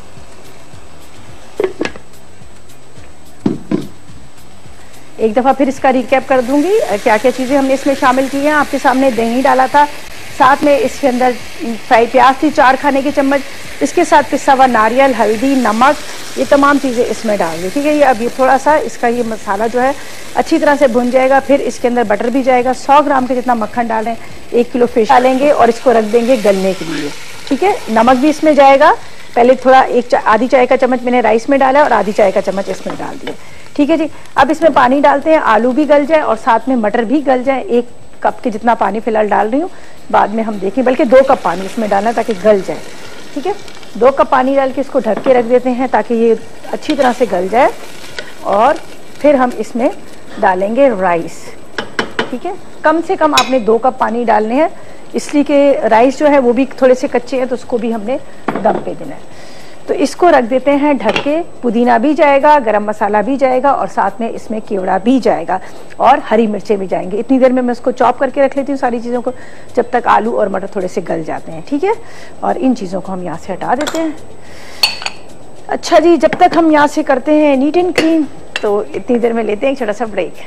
एक दफ़ा फिर इसका रिकैप कर दूंगी क्या क्या चीज़ें हमने इसमें शामिल की हैं। आपके सामने दही डाला था, साथ में इसके अंदर फ्राई प्याज थी 4 खाने के चम्मच, इसके साथ पिसा हुआ नारियल, हल्दी, नमक, ये तमाम चीज़ें इसमें डाल दी, ठीक है। ये अब ये थोड़ा सा इसका ये मसाला जो है अच्छी तरह से भुन जाएगा। फिर इसके अंदर बटर भी जाएगा, 100 ग्राम के जितना मक्खन डालें, 1 किलो फिश डालेंगे और इसको रख देंगे गलने के लिए, ठीक है। नमक भी इसमें जाएगा, पहले थोड़ा आधी चाय का चम्मच मैंने राइस में डाला और आधी चाय का चम्मच इसमें डाल दिया, ठीक है जी। अब इसमें पानी डालते हैं, आलू भी गल जाए और साथ में मटर भी गल जाए। 1 कप के जितना पानी फिलहाल डाल रही हूँ, बाद में हम देखें, बल्कि 2 कप पानी इसमें डालना ताकि गल जाए, ठीक है। 2 कप पानी डाल के इसको ढक के रख देते हैं ताकि ये अच्छी तरह से गल जाए। और फिर हम इसमें डालेंगे राइस, ठीक है। कम से कम आपने 2 कप पानी डालने हैं, इसलिए कि राइस जो है वो भी थोड़े से कच्चे हैं तो उसको भी हमने दम पे देना है। तो इसको रख देते हैं ढक के। पुदीना भी जाएगा, गरम मसाला भी जाएगा और साथ में इसमें केवड़ा भी जाएगा और हरी मिर्चें भी जाएंगी। इतनी देर में मैं उसको चॉप करके रख लेती हूँ सारी चीज़ों को, जब तक आलू और मटर थोड़े से गल जाते हैं, ठीक है। और इन चीज़ों को हम यहाँ से हटा देते हैं। अच्छा जी, जब तक हम यहाँ से करते हैं नीट एंड क्लीन, तो इतनी देर में लेते हैं एक छोटा सा ब्रेक।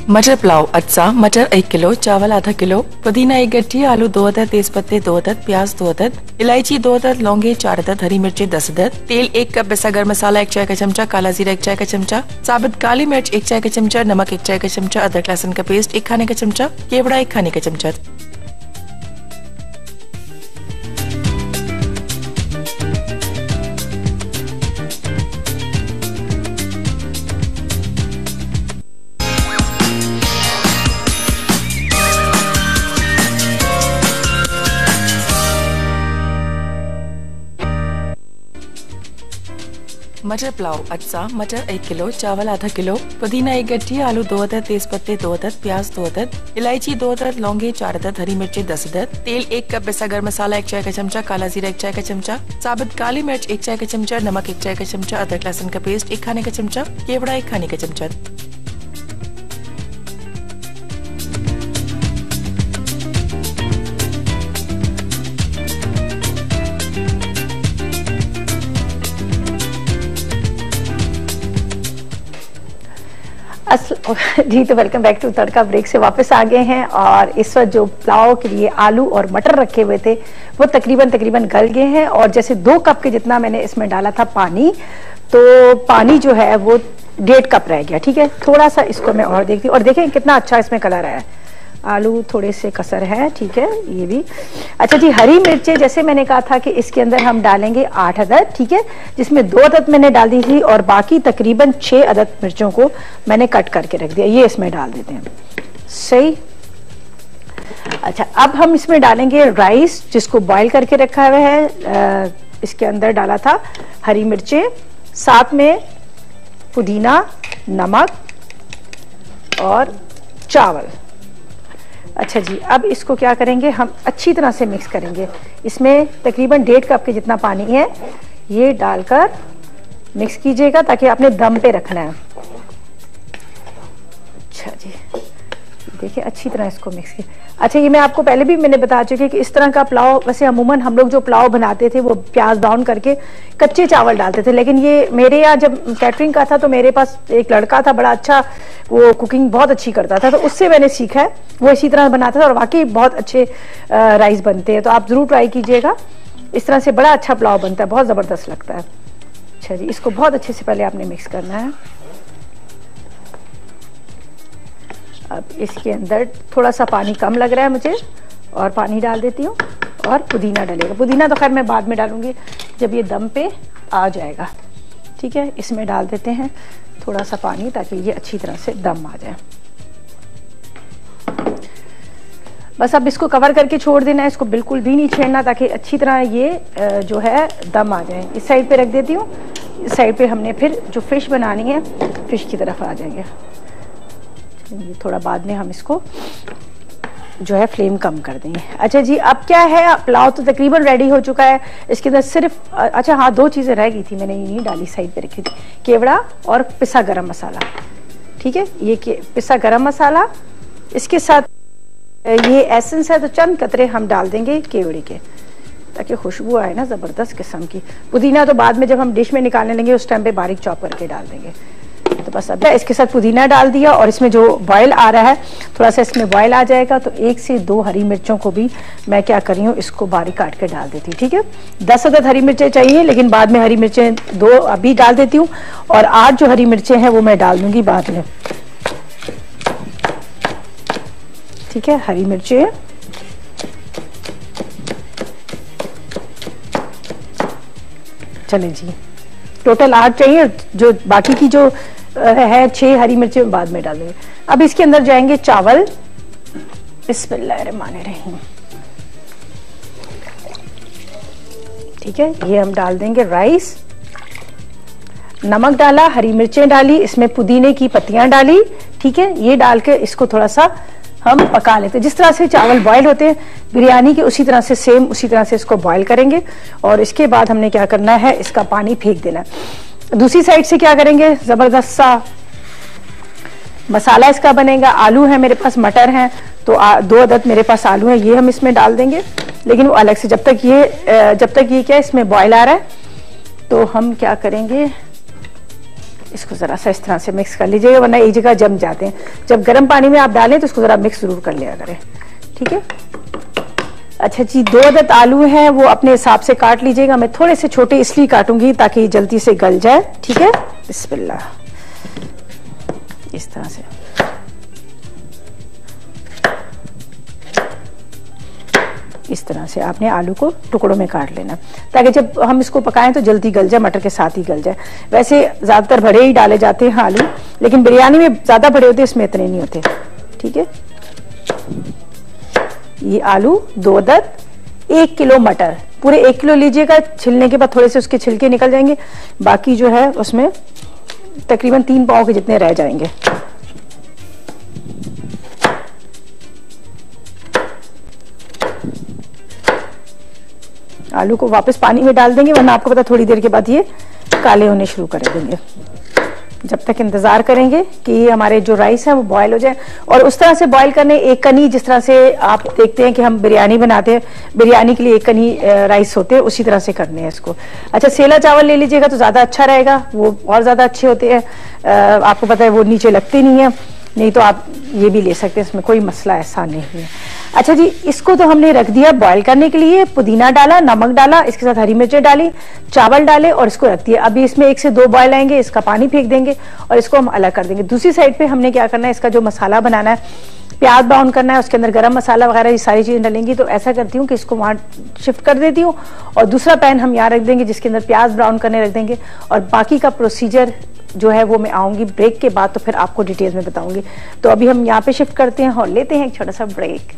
मटर पुलाव अच्चा, मटर 1 किलो, चावल आधा किलो, पुदीना 1 गट्ठी, आलू 2 अदद, तेज पत्ते 2 अदद, प्याज 2 अदद, इलायची 2 अदद, लौंगे 4 अदद, हरी मिर्ची 10 अदद, तेल 1 कप, पिसा गरम मसाला 1 चाय का चमचा, काला जीरा 1 चाय का चमचा, साबुत काली मिर्च 1 चाय का चमचा, नमक 1 चाय का चमचा, अदरक लहसुन का पेस्ट 1 खाने का चमचा, केवड़ा 1 खाने का चमचा। मटर पुलाव अच्चा, मटर 1 किलो, चावल आधा किलो, पुदीना 1 गट्ठी, आलू 2 अदद, तेज पत्ते 2 अदद, प्याज 2 अदद, इलायची 2 अदद, लौंगे 4 अदद, हरी मिर्ची 10 अदद, तेल 1 कप, पिसा गरम मसाला 1 चाय का चमचा, काला जीरा 1 चाय का चमचा, साबुत काली मिर्च 1 चाय का चमचा, नमक 1 चाय का चमचा, अदरक लहसुन का पेस्ट 1 खाने का चमचा, केवड़ा 1 खाने का चमचा। जी तो welcome back to Tadka. Break से वापस आ गए हैं और इस वक्त जो पुलाव के लिए आलू और मटर रखे हुए थे वो तकरीबन गल गए हैं। और जैसे 2 कप के जितना मैंने इसमें डाला था पानी, तो पानी जो है वो 1.5 कप रह गया। ठीक है, थोड़ा सा इसको मैं और देखती हूँ। और देखें कितना अच्छा इसमें कलर है, आलू थोड़े से कसर है। ठीक है, ये भी अच्छा जी। हरी मिर्चें जैसे मैंने कहा था कि इसके अंदर हम डालेंगे 8 अदद। ठीक है, जिसमें 2 अदद मैंने डाल दी थी और बाकी तकरीबन 6 अदद मिर्चों को मैंने कट करके रख दिया। ये इसमें डाल देते हैं। सही। अच्छा, अब हम इसमें डालेंगे राइस जिसको बॉईल करके रखा हुआ है। इसके अंदर डाला था हरी मिर्चें, साथ में पुदीना, नमक और चावल। अच्छा जी, अब इसको क्या करेंगे, हम अच्छी तरह से मिक्स करेंगे। इसमें तकरीबन 1.5 कप के जितना पानी है ये डालकर मिक्स कीजिएगा ताकि आपने दम पे रखना है। अच्छा जी, देखिए अच्छी तरह इसको मिक्स किया। अच्छा, ये मैं आपको पहले भी मैंने बता चुकी कि इस तरह का पुलाव वैसे अमूमन हम लोग जो पुलाव बनाते थे वो प्याज ब्राउन करके कच्चे चावल डालते थे, लेकिन ये मेरे यहाँ जब कैटरिंग का था तो मेरे पास एक लड़का था, बड़ा अच्छा, वो कुकिंग बहुत अच्छी करता था, तो उससे मैंने सीखा है। वो इसी तरह बनाता था और वाकई बहुत अच्छे राइस बनते हैं। तो आप जरूर ट्राई कीजिएगा, इस तरह से बड़ा अच्छा पुलाव बनता है, बहुत ज़बरदस्त लगता है। अच्छा जी, इसको बहुत अच्छे से पहले आपने मिक्स करना है। अब इसके अंदर थोड़ा सा पानी कम लग रहा है मुझे, और पानी डाल देती हूँ। और पुदीना डलेगा। पुदीना तो खैर मैं बाद में डालूंगी जब ये दम पे आ जाएगा। ठीक है, इसमें डाल देते हैं थोड़ा सा पानी ताकि ये अच्छी तरह से दम आ जाए। बस अब इसको कवर करके छोड़ देना है, इसको बिल्कुल भी नहीं छेड़ना ताकि अच्छी तरह ये जो है दम आ जाए। इस साइड पे रख देती हूँ। इस साइड पे हमने फिर जो फिश बनानी है, फिश की तरफ आ जाएंगे। थोड़ा बाद में हम इसको जो है फ्लेम कम कर देंगे। अच्छा जी, अब क्या है, पुलाव तो तकरीबन रेडी हो चुका है। इसके अंदर सिर्फ अच्छा हाँ 2 चीज़ें रह गई थी, मैंने ये नहीं डाली, साइड पे रखी थी, केवड़ा और पिसा गरम मसाला। ठीक है, ये पिसा गरम मसाला, इसके साथ ये एसेंस है तो चंद कतरे हम डाल देंगे केवड़े के ताकि खुशबू आए ना ज़बरदस्त किस्म की। पुदीना तो बाद में जब हम डिश में निकालने लेंगे उस टाइम पे बारीक चॉप करके डाल देंगे। तो बस अब इसके साथ पुदीना डाल दिया और इसमें जो बॉयल आ रहा है, थोड़ा सा इसमें बॉयल आ जाएगा तो 1 से 2 हरी मिर्चों को भी मैं क्या कर रही हूँ, इसको बारीक काट के डाल देती हूँ। ठीक है, 10 अदद हरी मिर्चें चाहिए, लेकिन बाद में हरी मिर्चें 2 अभी डाल देती हूँ और 8 जो हरी मिर्चें हैं वो मैं डाल दूंगी बाद में। ठीक है, हरी मिर्चें चले जी, टोटल 8 चाहिए, जो बाकी की जो है 6 हरी मिर्चें बाद में डालेंगे। अब इसके अंदर जाएंगे चावल। बिस्मिल्लाहिर्रहमानिर्रहीम। ठीक है, ये हम डाल देंगे राइस, नमक डाला, हरी मिर्चें डाली, इसमें पुदीने की पत्तियां डाली। ठीक है, ये डाल के इसको थोड़ा सा हम पका लेते हैं। जिस तरह से चावल बॉयल होते हैं बिरयानी के, उसी तरह से सेम उसी तरह से इसको बॉयल करेंगे। और इसके बाद हमने क्या करना है, इसका पानी फेंक देना है। दूसरी साइड से क्या करेंगे, जबरदस्त सा मसाला इसका बनेगा। आलू है मेरे पास, मटर है, तो 2 अदद मेरे पास आलू है, ये हम इसमें डाल देंगे, लेकिन वो अलग से। जब तक ये क्या इसमें बॉयल आ रहा है तो हम क्या करेंगे, इसको ज़रा सा इस तरह से मिक्स कर लीजिएगा, वरना एक जगह जम जाते हैं। जब गर्म पानी में आप डालें तो इसको ज़रा मिक्स ज़रूर कर लिया करें, ठीक है। अच्छा जी, 2 अदद आलू हैं, वो अपने हिसाब से काट लीजिएगा। मैं थोड़े से छोटे इसलिए काटूंगी ताकि जल्दी से गल जाए, ठीक है। बिस्मिल्लाह, इस तरह से। इस तरह से आपने आलू को टुकड़ों में काट लेना ताकि जब हम इसको पकाएं तो जल्दी गल जाए, मटर के साथ ही गल जाए। वैसे ज्यादातर बड़े ही डाले जाते हैं आलू, लेकिन बिरयानी में ज्यादा बड़े होते हैं, इसमें इतने नहीं होते, ठीक है। ये आलू 2 अदद, 1 किलो मटर, पूरे 1 किलो लीजिएगा। छिलने के बाद थोड़े से उसके छिलके निकल जाएंगे, बाकी जो है उसमें तकरीबन 3 पाव के जितने रह जाएंगे। आलू को वापस पानी में डाल देंगे, वरना आपको पता थोड़ी देर के बाद ये काले होने शुरू कर देंगे। जब तक इंतजार करेंगे कि ये हमारे जो राइस है वो बॉयल हो जाए। और उस तरह से बॉयल करने, एक कनी जिस तरह से आप देखते हैं कि हम बिरयानी बनाते हैं, बिरयानी के लिए एक कनी राइस होते हैं, उसी तरह से करने हैं इसको। अच्छा, सेला चावल ले लीजिएगा तो ज्यादा अच्छा रहेगा, वो और ज्यादा अच्छे होते हैं। आपको पता है वो नीचे लगते नहीं है, नहीं तो आप ये भी ले सकते हैं, इसमें कोई मसला ऐसा नहीं है। अच्छा जी, इसको तो हमने रख दिया बॉयल करने के लिए। पुदीना डाला, नमक डाला, इसके साथ हरी मिर्चें डाली, चावल डाले और इसको रख दिया। अभी इसमें 1 से 2 बॉयल आएंगे, इसका पानी फेंक देंगे और इसको हम अलग कर देंगे। दूसरी साइड पे हमने क्या करना है, इसका जो मसाला बनाना है, प्याज ब्राउन करना है, उसके अंदर गरम मसाला वगैरह ये सारी चीजें डालेंगी। तो ऐसा करती हूँ कि इसको वहां शिफ्ट कर देती हूँ और दूसरा पैन हम यहाँ रख देंगे जिसके अंदर प्याज ब्राउन करने रख देंगे। और बाकी का प्रोसीजर जो है वो मैं आऊंगी ब्रेक के बाद, तो फिर आपको डिटेल्स में बताऊंगी। तो अभी हम यहाँ पे शिफ्ट करते हैं और लेते हैं एक छोटा सा ब्रेक।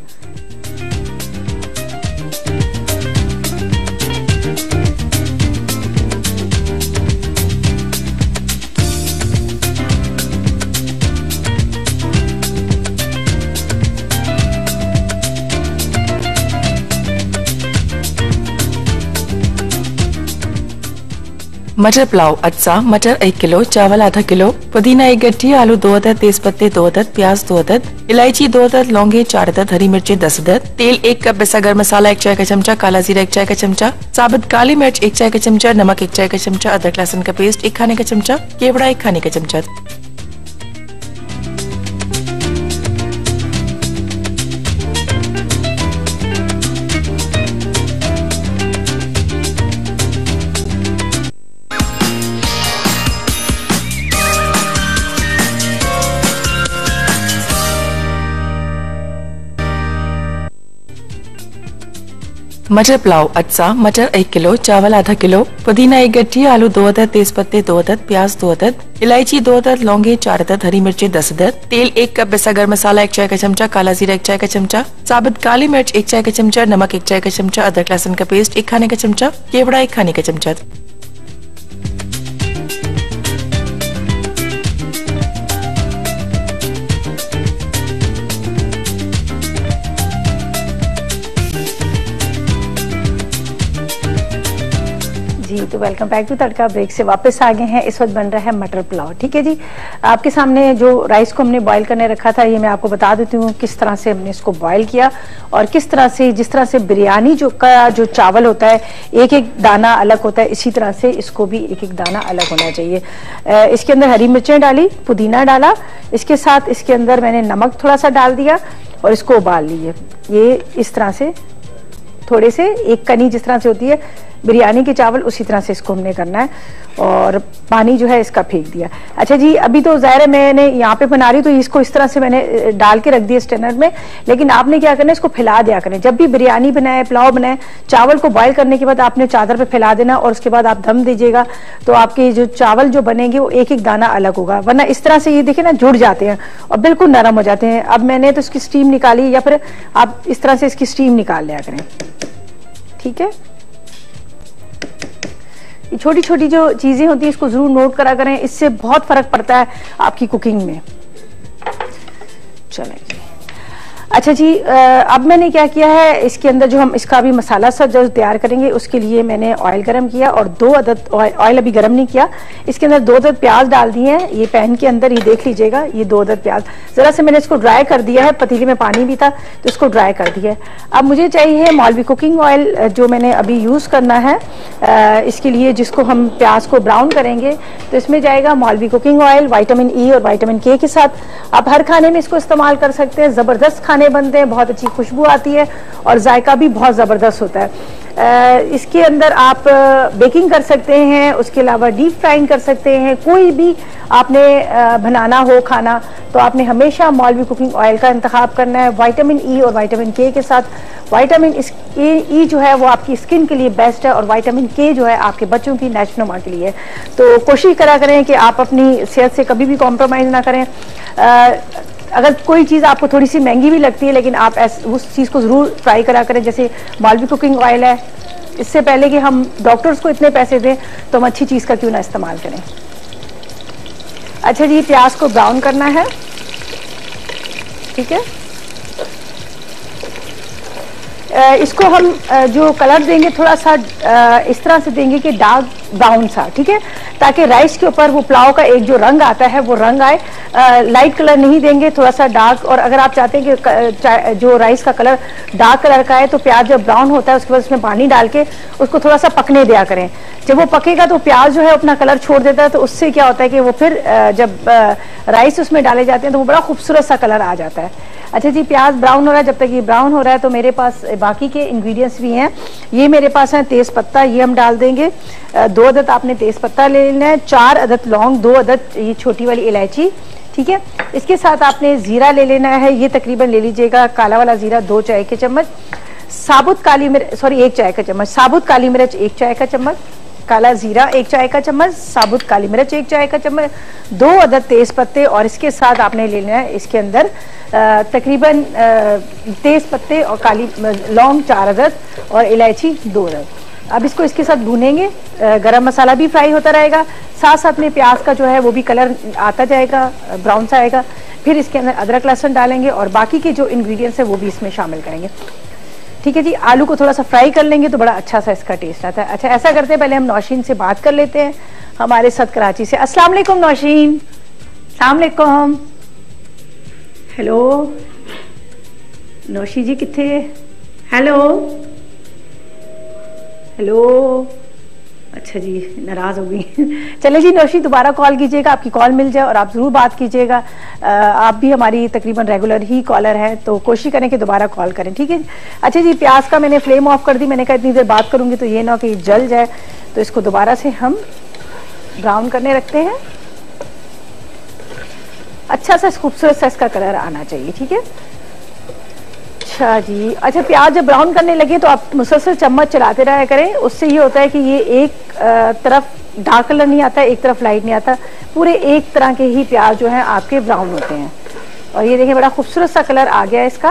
मटर पुलाव अज्जा, मटर 1 किलो, चावल आधा किलो, पुदीना 1 गड्डी, आलू 2 अदद, तेज पत्ते 2 अदद, प्याज 2 अदद, इलायची 2 अदद, लौंगे 4 अदद, हरी मिर्ची 10 अदद, तेल 1 कप, पिसा गरम मसाला 1 चाय का चमचा, काला जीरा 1 चाय का चमचा, साबुत काली मिर्च 1 चाय का चमचा, नमक 1 चाय का चमचा, अदरक लहसुन का पेस्ट 1 खाने का चमचा, केवड़ा 1 खाने का चमचा। मटर पुलाव अज्जा, मटर 1 किलो, चावल आधा किलो, पुदीना 1 गड्डी, आलू 2 अदद, तेज पत्ते 2 अदद, प्याज 2 अदद, इलायची 2 अदद, लौंगे 4 अदद, हरी मिर्ची 10 अदद, तेल 1 कप, पिसा गरम मसाला 1 चाय का चमचा, काला जीरा 1 चाय का चमचा, साबुत काली मिर्च 1 चाय का चमचा, नमक 1 चाय का चमचा, अदरक लहसुन का पेस्ट 1 खाने का चमचा, केवड़ा 1 खाने का चमचा। जी, तो welcome back to Tadka. Break से वापस आ गए हैं। इस वक्त बन रहा है मटर पुलाव, ठीक है जी। आपके सामने जो राइस को हमने बॉईल करने रखा था, ये मैं आपको बता देती हूँ किस तरह से हमने इसको बॉईल किया और किस तरह से, जिस तरह से बिरयानी जो चावल होता है एक एक दाना अलग होता है, इसी तरह से इसको भी एक एक दाना अलग होना चाहिए। इसके अंदर हरी मिर्चें डाली, पुदीना डाला, इसके साथ इसके अंदर मैंने नमक थोड़ा सा डाल दिया और इसको उबाल लिए। ये इस तरह से थोड़े से, एक कनी जिस तरह से होती है बिरयानी के चावल, उसी तरह से इसको हमने करना है और पानी जो है इसका फेंक दिया। अच्छा जी, अभी तो ज़ाहिर है मैंने यहाँ पे बना रही तो इसको इस तरह से मैंने डाल के रख दिया स्टेनर में, लेकिन आपने क्या करना है, इसको फैला दिया करें। जब भी बिरयानी बनाए, पुलाव बनाए, चावल को बॉयल करने के बाद आपने चादर पे फैला देना और उसके बाद आप दम दीजिएगा, तो आपके जो चावल जो बनेंगे वो एक एक दाना अलग होगा। वरना इस तरह से ये देखिए ना, जुड़ जाते हैं और बिल्कुल नरम हो जाते हैं। अब मैंने तो इसकी स्टीम निकाली, या फिर आप इस तरह से इसकी स्टीम निकाल लिया करें, ठीक है। छोटी छोटी जो चीजें होती है इसको जरूर नोट करा करें, इससे बहुत फर्क पड़ता है आपकी कुकिंग में। चलें, अच्छा जी, अब मैंने क्या किया है, इसके अंदर जो हम इसका अभी मसाला सा जो तैयार करेंगे उसके लिए मैंने ऑयल गरम किया और 2 अदद ऑयल अभी गरम नहीं किया, इसके अंदर 2 अदद प्याज डाल दिए हैं। ये पैन के अंदर, ये देख लीजिएगा, ये 2 अदद प्याज जरा से मैंने इसको ड्राई कर दिया है, पतीले में पानी भी था तो इसको ड्राई कर दिया है। अब मुझे चाहिए मौलवी कुकिंग ऑयल जो मैंने अभी यूज करना है इसके लिए, जिसको हम प्याज को ब्राउन करेंगे, तो इसमें जाएगा मौलवी कुकिंग ऑयल विटामिन ई और विटामिन के के साथ। आप हर खाने में इसको इस्तेमाल कर सकते हैं, जबरदस्त खाने बनते हैं, बहुत अच्छी खुशबू आती है और जायका भी बहुत ज़बरदस्त होता है। इसके अंदर आप बेकिंग कर सकते हैं, उसके अलावा डीप फ्राइंग कर सकते हैं। कोई भी आपने बनाना हो खाना तो आपने हमेशा मौलवी कुकिंग ऑयल का इंतखाब करना है, विटामिन ई और विटामिन के साथ। विटामिन ई जो है वो आपकी स्किन के लिए बेस्ट है और विटामिन के जो है आपके बच्चों की नेशनुमा के लिए। तो कोशिश करा करें कि आप अपनी सेहत से कभी भी कॉम्प्रोमाइज़ ना करें। अगर कोई चीज़ आपको थोड़ी सी महंगी भी लगती है लेकिन आप उस चीज़ को ज़रूर ट्राई करा करें, जैसे मौलवी कुकिंग ऑयल है। इससे पहले कि हम डॉक्टर्स को इतने पैसे दें तो हम अच्छी चीज़ का क्यों ना इस्तेमाल करें। अच्छा जी, प्याज को ब्राउन करना है, ठीक है। इसको हम जो कलर देंगे थोड़ा सा इस तरह से देंगे कि डार्क ब्राउन सा, ठीक है, ताकि राइस के ऊपर वो पुलाव का एक जो रंग आता है वो रंग आए। लाइट कलर नहीं देंगे, थोड़ा सा डार्क। और अगर आप चाहते हैं कि जो राइस का कलर डार्क कलर का है तो प्याज जब ब्राउन होता है उसके बाद उसमें पानी डाल के उसको थोड़ा सा पकने दिया करें। जब वो पकेगा तो प्याज जो है अपना कलर छोड़ देता है, तो उससे क्या होता है कि वो फिर जब राइस उसमें डाले जाते हैं तो वो बड़ा खूबसूरत सा कलर आ जाता है। अच्छा जी, प्याज ब्राउन हो रहा है। जब तक ये ब्राउन हो रहा है तो मेरे पास बाकी के इंग्रेडिएंट्स भी हैं। ये मेरे पास है तेज पत्ता, ये हम डाल देंगे। 2 अदद आपने तेज पत्ता ले लेना है, 4 अदद लौंग, 2 अदद ये छोटी वाली इलायची, ठीक है। इसके साथ आपने जीरा ले लेना है, ये तकरीबन ले लीजिएगा काला वाला जीरा 2 चाय के चम्मच, साबुत काली मिर्च 1 चाय का चम्मच, साबुत काली मिर्च 1 चाय का चम्मच, काला जीरा 1 चाय का चम्मच, साबुत काली मिर्च 1 चाय का चम्मच, 2 अदद तेज पत्ते। और इसके साथ आपने लेना है इसके अंदर तकरीबन तेज पत्ते और काली लौंग 4 अदद और इलायची 2 अदद। अब इसको इसके साथ भूनेंगे। गरम मसाला भी फ्राई होता रहेगा, साथ साथ में प्याज का जो है वो भी कलर आता जाएगा, ब्राउन सा आएगा। फिर इसके अंदर अदरक लहसुन डालेंगे और बाकी के जो इंग्रेडिएंट्स है वो भी इसमें शामिल करेंगे, ठीक है जी। आलू को थोड़ा सा फ्राई कर लेंगे तो बड़ा अच्छा सा इसका टेस्ट आता है। अच्छा, ऐसा करते हैं, पहले हम नौशीन से बात कर लेते हैं हमारे साथ कराची से। अस्सलाम वालेकुम नौशीन। अस्सलाम वालेकुम। हेलो नौशी जी किथे? Hello hello. अच्छा जी, नाराज हो गई। चले जी नौशी, दोबारा कॉल कीजिएगा, आपकी कॉल मिल जाए और आप जरूर बात कीजिएगा। आप भी हमारी तकरीबन रेगुलर ही कॉलर हैं तो कोशिश करें कि दोबारा कॉल करें, ठीक है। अच्छा जी, प्याज का मैंने फ्लेम ऑफ कर दी। मैंने कहा इतनी देर बात करूंगी तो ये ना कि जल जाए, तो इसको दोबारा से हम ब्राउन करने रखते हैं। अच्छा सा खूबसूरत सा इसका कलर आना चाहिए, ठीक है। अच्छा जी, अच्छा प्याज जब ब्राउन करने लगे तो आप मुसलसल चम्मच चलाते रहा करें, उससे ये होता है कि ये एक तरफ डार्क कलर नहीं आता, एक तरफ लाइट नहीं आता, पूरे एक तरह के ही प्याज जो है आपके ब्राउन होते हैं। और ये देखें बड़ा खूबसूरत सा कलर आ गया है इसका।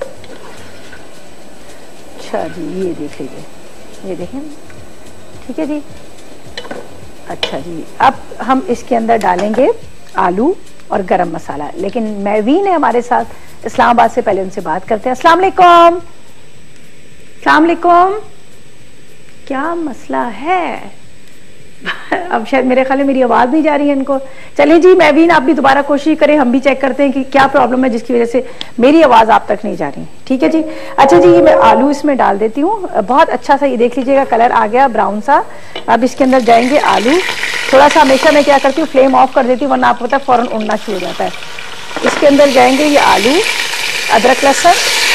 अच्छा जी, ये देख लीजिए, ये देखें, ठीक है जी। अच्छा जी, अब हम इसके अंदर डालेंगे आलू और गरम मसाला, लेकिन मैवीन है हमारे साथ इस्लामाबाद से, पहले उनसे बात करते हैं। अस्सलाम वालेकुम। अस्सलाम वालेकुम। क्या मसला है? अब शायद मेरे ख्याल में मेरी आवाज नहीं जा रही है इनको। चलिए जी मैवीन, आप भी दोबारा कोशिश करें, हम भी चेक करते हैं कि क्या प्रॉब्लम है जिसकी वजह से मेरी आवाज आप तक नहीं जा रही, ठीक है जी। अच्छा जी, ये मैं आलू इसमें डाल देती हूँ। बहुत अच्छा सा ये देख लीजिएगा कलर आ गया ब्राउन सा। अब इसके अंदर जाएंगे आलू। थोड़ा सा हमेशा मैं क्या करती हूँ, फ्लेम ऑफ कर देती हूँ, वरना आपको पता है फौरन उड़ना शुरू हो जाता है। इसके अंदर जाएंगे ये आलू, अदरक लहसुन,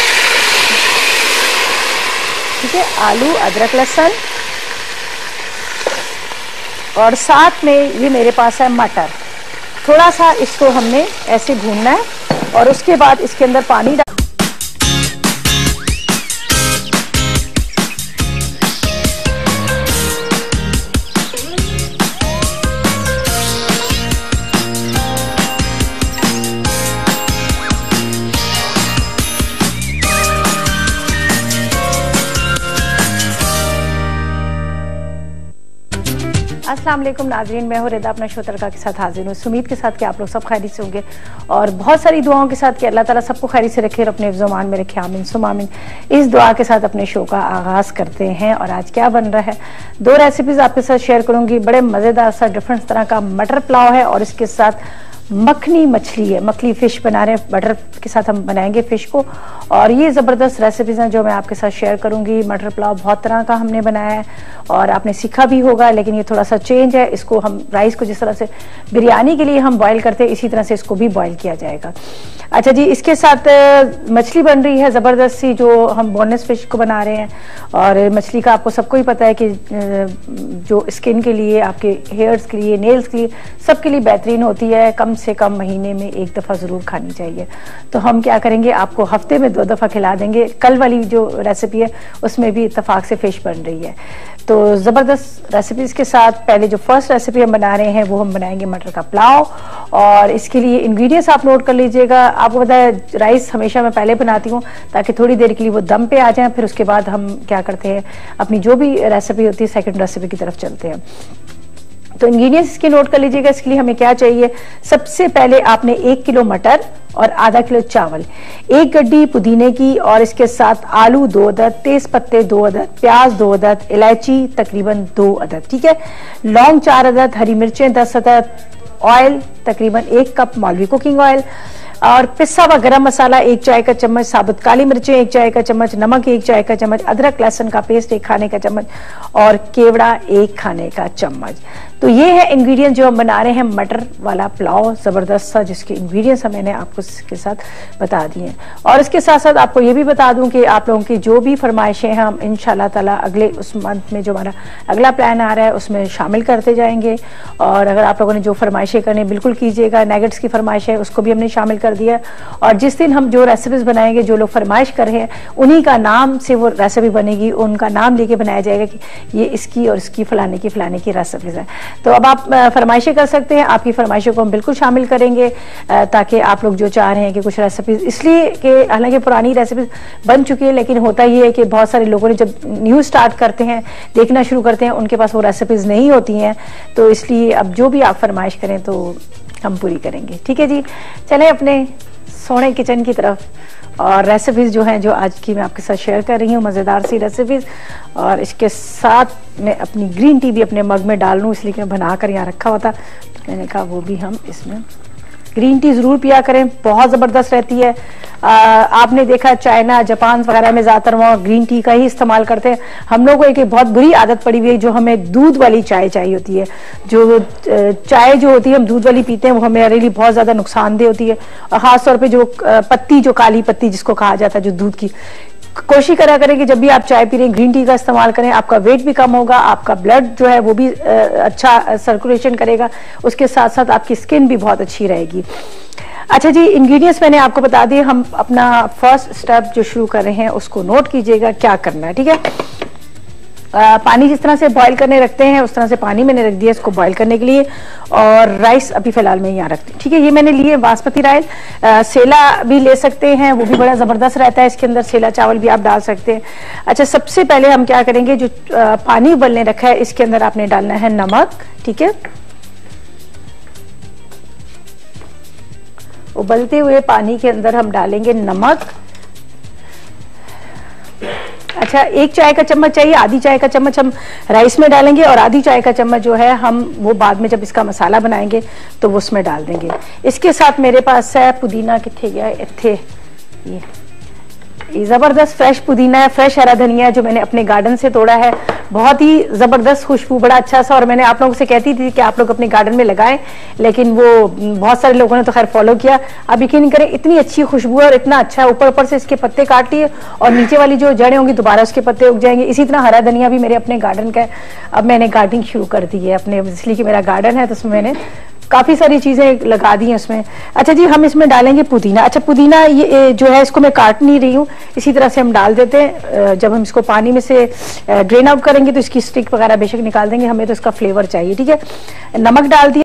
ठीक है, आलू अदरक लहसुन, और साथ में ये मेरे पास है मटर। थोड़ा सा इसको हमने ऐसे भूनना है और उसके बाद इसके अंदर पानी डाल। अस्सलाम वालेकुम नाजरीन, मैं हूं रिदा अपना शो तड़का के साथ हाजिर हूँ। उम्मीद के साथ कि आप लोग सब खैरियत से होंगे और बहुत सारी दुआओं के साथ कि अल्लाह ताला सबको खैरियत से रखे और अपने ज़ुबान में रखे। आमीन सुम आमीन। इस दुआ के साथ अपने शो का आगाज़ करते हैं। और आज क्या बन रहा है, 2 रेसिपीज़ आपके साथ शेयर करूँगी। बड़े मज़ेदार सा डिफरेंट तरह का मटर पुलाव है और इसके साथ मखनी मछली है, मखनी फिश बना रहे हैं। बटर के साथ हम बनाएंगे फिश को और ये ज़बरदस्त रेसिपीज़ हैं जो मैं आपके साथ शेयर करूंगी। मटर पुलाव बहुत तरह का हमने बनाया है और आपने सीखा भी होगा, लेकिन ये थोड़ा सा चेंज है। इसको हम राइस को जिस तरह से बिरयानी के लिए हम बॉईल करते हैं, इसी तरह से इसको भी बॉईल किया जाएगा। अच्छा जी, इसके साथ मछली बन रही है ज़बरदस्त सी, जो हम बोनलेस फिश को बना रहे हैं। और मछली का आपको सबको ही पता है कि जो स्किन के लिए, आपके हेयर्स के लिए, नेल्स के लिए, सबके लिए बेहतरीन होती है। कम से कम महीने में 1 दफ़ा ज़रूर खानी चाहिए। तो हम क्या करेंगे, आपको हफ्ते में 2 दफ़ा खिला देंगे। कल वाली जो रेसिपी है उसमें भी इत्तेफाक से फिश बन रही है। तो ज़बरदस्त रेसिपीज़ के साथ पहले जो फर्स्ट रेसिपी हम बना रहे हैं वो हम बनाएंगे मटर का पुलाव। और इसके लिए इंग्रेडिएंट्स आप नोट कर लीजिएगा। आपको पता है राइस हमेशा मैं पहले बनाती हूँ ताकि थोड़ी देर के लिए वो दम पे आ जाए, फिर उसके बाद हम क्या करते हैं, अपनी जो भी रेसिपी होती है सेकंड रेसिपी की तरफ चलते हैं। तो इंग्रेडिएंट्स इसके नोट कर लीजिएगा। इसके लिए हमें क्या चाहिए, सबसे पहले आपने 1 किलो मटर और आधा किलो चावल, 1 गड्डी पुदीने की और इसके साथ आलू 2 अदद, तेज पत्ते 2 अदद, प्याज 2 अदद, इलायची तकरीबन 2 अदद, ठीक है, लौंग 4 अदद, हरी मिर्चें 10 अदद, ऑयल तकरीबन 1 कप मौलवी कुकिंग ऑयल और पिसा हुआ गरम मसाला 1 चाय का चम्मच, साबुत काली मिर्चें 1 चाय का चम्मच, नमक 1 चाय का चम्मच, अदरक लहसुन का पेस्ट 1 खाने का चम्मच और केवड़ा 1 खाने का चम्मच। तो ये है इंग्रेडिएंट जो हम बना रहे हैं मटर वाला पुलाव ज़बरदस्त सा, जिसके इंग्रेडिएंट्स मैंने आपको इसके साथ बता दिए हैं। और इसके साथ साथ आपको ये भी बता दूं कि आप लोगों की जो भी फरमाइशें हैं हम इंशाल्लाह ताला अगले उस मंथ में जो हमारा अगला प्लान आ रहा है उसमें शामिल करते जाएंगे। और अगर आप लोगों ने जो फरमाइशें करनी बिल्कुल कीजिएगा। नैगेट्स की फरमाइश है उसको भी हमने शामिल कर दिया। और जिस दिन हम जो रेसिपीज बनाएंगे, जो लोग फरमाइश कर रहे हैं उन्हीं का नाम से वो रेसिपी बनेगी, उनका नाम लेके बनाया जाएगा कि ये इसकी और इसकी फलाने की रेसिपीज है। तो अब आप फरमाइशें कर सकते हैं, आपकी फरमाइशों को हम बिल्कुल शामिल करेंगे ताकि आप लोग जो चाह रहे हैं कि कुछ रेसिपीज, इसलिए कि हालांकि पुरानी रेसिपीज बन चुकी है, लेकिन होता ये है कि बहुत सारे लोगों ने जब न्यू स्टार्ट करते हैं, देखना शुरू करते हैं, उनके पास वो रेसिपीज नहीं होती हैं। तो इसलिए अब जो भी आप फरमाइश करें तो हम पूरी करेंगे। ठीक है जी, चलें अपने सोने किचन की तरफ। और रेसिपीज़ जो हैं जो आज की मैं आपके साथ शेयर कर रही हूँ, मज़ेदार सी रेसिपीज़। और इसके साथ मैं अपनी ग्रीन टी भी अपने मग में डाल लूँ, इसलिए कि मैं बना कर यहाँ रखा हुआ था, तो मैंने कहा वो भी हम इसमें ग्रीन टी ज़रूर पिया करें, बहुत ज़बरदस्त रहती है। आपने देखा चाइना, जापान वगैरह में ज़्यादातर वहाँ ग्रीन टी का ही इस्तेमाल करते हैं। हम लोगों को एक बहुत बुरी आदत पड़ी हुई है, जो हमें दूध वाली चाय चाहिए होती है। जो चाय जो होती है हम दूध वाली पीते हैं, वो हमारे लिए बहुत ज़्यादा नुकसानदेह होती है। और ख़ासतौर पर जो पत्ती, जो काली पत्ती जिसको कहा जाता है, जो दूध की, कोशिश करा करें कि जब भी आप चाय पी रहे हैं ग्रीन टी का इस्तेमाल करें। आपका वेट भी कम होगा, आपका ब्लड जो है वो भी अच्छा सर्कुलेशन करेगा, उसके साथ साथ आपकी स्किन भी बहुत अच्छी रहेगी। अच्छा जी, इंग्रेडिएंट्स मैंने आपको बता दिए। हम अपना फर्स्ट स्टेप जो शुरू कर रहे हैं उसको नोट कीजिएगा, क्या करना है। ठीक है, पानी जिस तरह से बॉईल करने रखते हैं उस तरह से पानी मैंने रख दिया इसको बॉईल करने के लिए। और राइस अभी फिलहाल मैं यहाँ रखती हूँ। ठीक है, ये मैंने लिए बासमती राइस, सेला भी ले सकते हैं, वो भी बड़ा ज़बरदस्त रहता है। इसके अंदर सेला चावल भी आप डाल सकते हैं। अच्छा, सबसे पहले हम क्या करेंगे, जो पानी उबलने रखा है इसके अंदर आपने डालना है नमक। ठीक है, उबलते हुए पानी के अंदर हम डालेंगे नमक। अच्छा, 1 चाय का चम्मच चाहिए, आधी चाय का चम्मच हम राइस में डालेंगे और आधी चाय का चम्मच जो है हम वो बाद में जब इसका मसाला बनाएंगे तो वो उसमें डाल देंगे। इसके साथ मेरे पास है पुदीना, किथे गया इत्थे, ये ज़बरदस्त फ्रेश पुदीना है, फ्रेश हरा धनिया है जो मैंने अपने गार्डन से तोड़ा है। बहुत ही ज़बरदस्त खुशबू, बड़ा अच्छा सा। और मैंने आप लोगों से कहती थी कि आप लोग अपने गार्डन में लगाएं, लेकिन वो बहुत सारे लोगों ने तो खैर फॉलो किया। अब यकीन करें, इतनी अच्छी खुशबू है और इतना अच्छा है। ऊपर से इसके पत्ते काट लिए और नीचे वाली जो जड़ें होंगी दोबारा उसके पत्ते उग जाएंगे। इसी तरह हरा धनिया भी मेरे अपने गार्डन का है। अब मैंने गार्डनिंग शुरू कर दी है अपने, इसलिए कि मेरा गार्डन है तो उसमें मैंने काफी सारी चीजें लगा दी हैं उसमें। अच्छा जी, हम इसमें डालेंगे पुदीना। अच्छा, पुदीना ये जो है इसको मैं काट नहीं रही हूँ, इसी तरह से हम डाल देते हैं। जब हम इसको पानी में से ड्रेन आउट करेंगे तो इसकी स्टिक वगैरह बेशक निकाल देंगे, हमें तो इसका फ्लेवर चाहिए। ठीक है, नमक डाल दिया।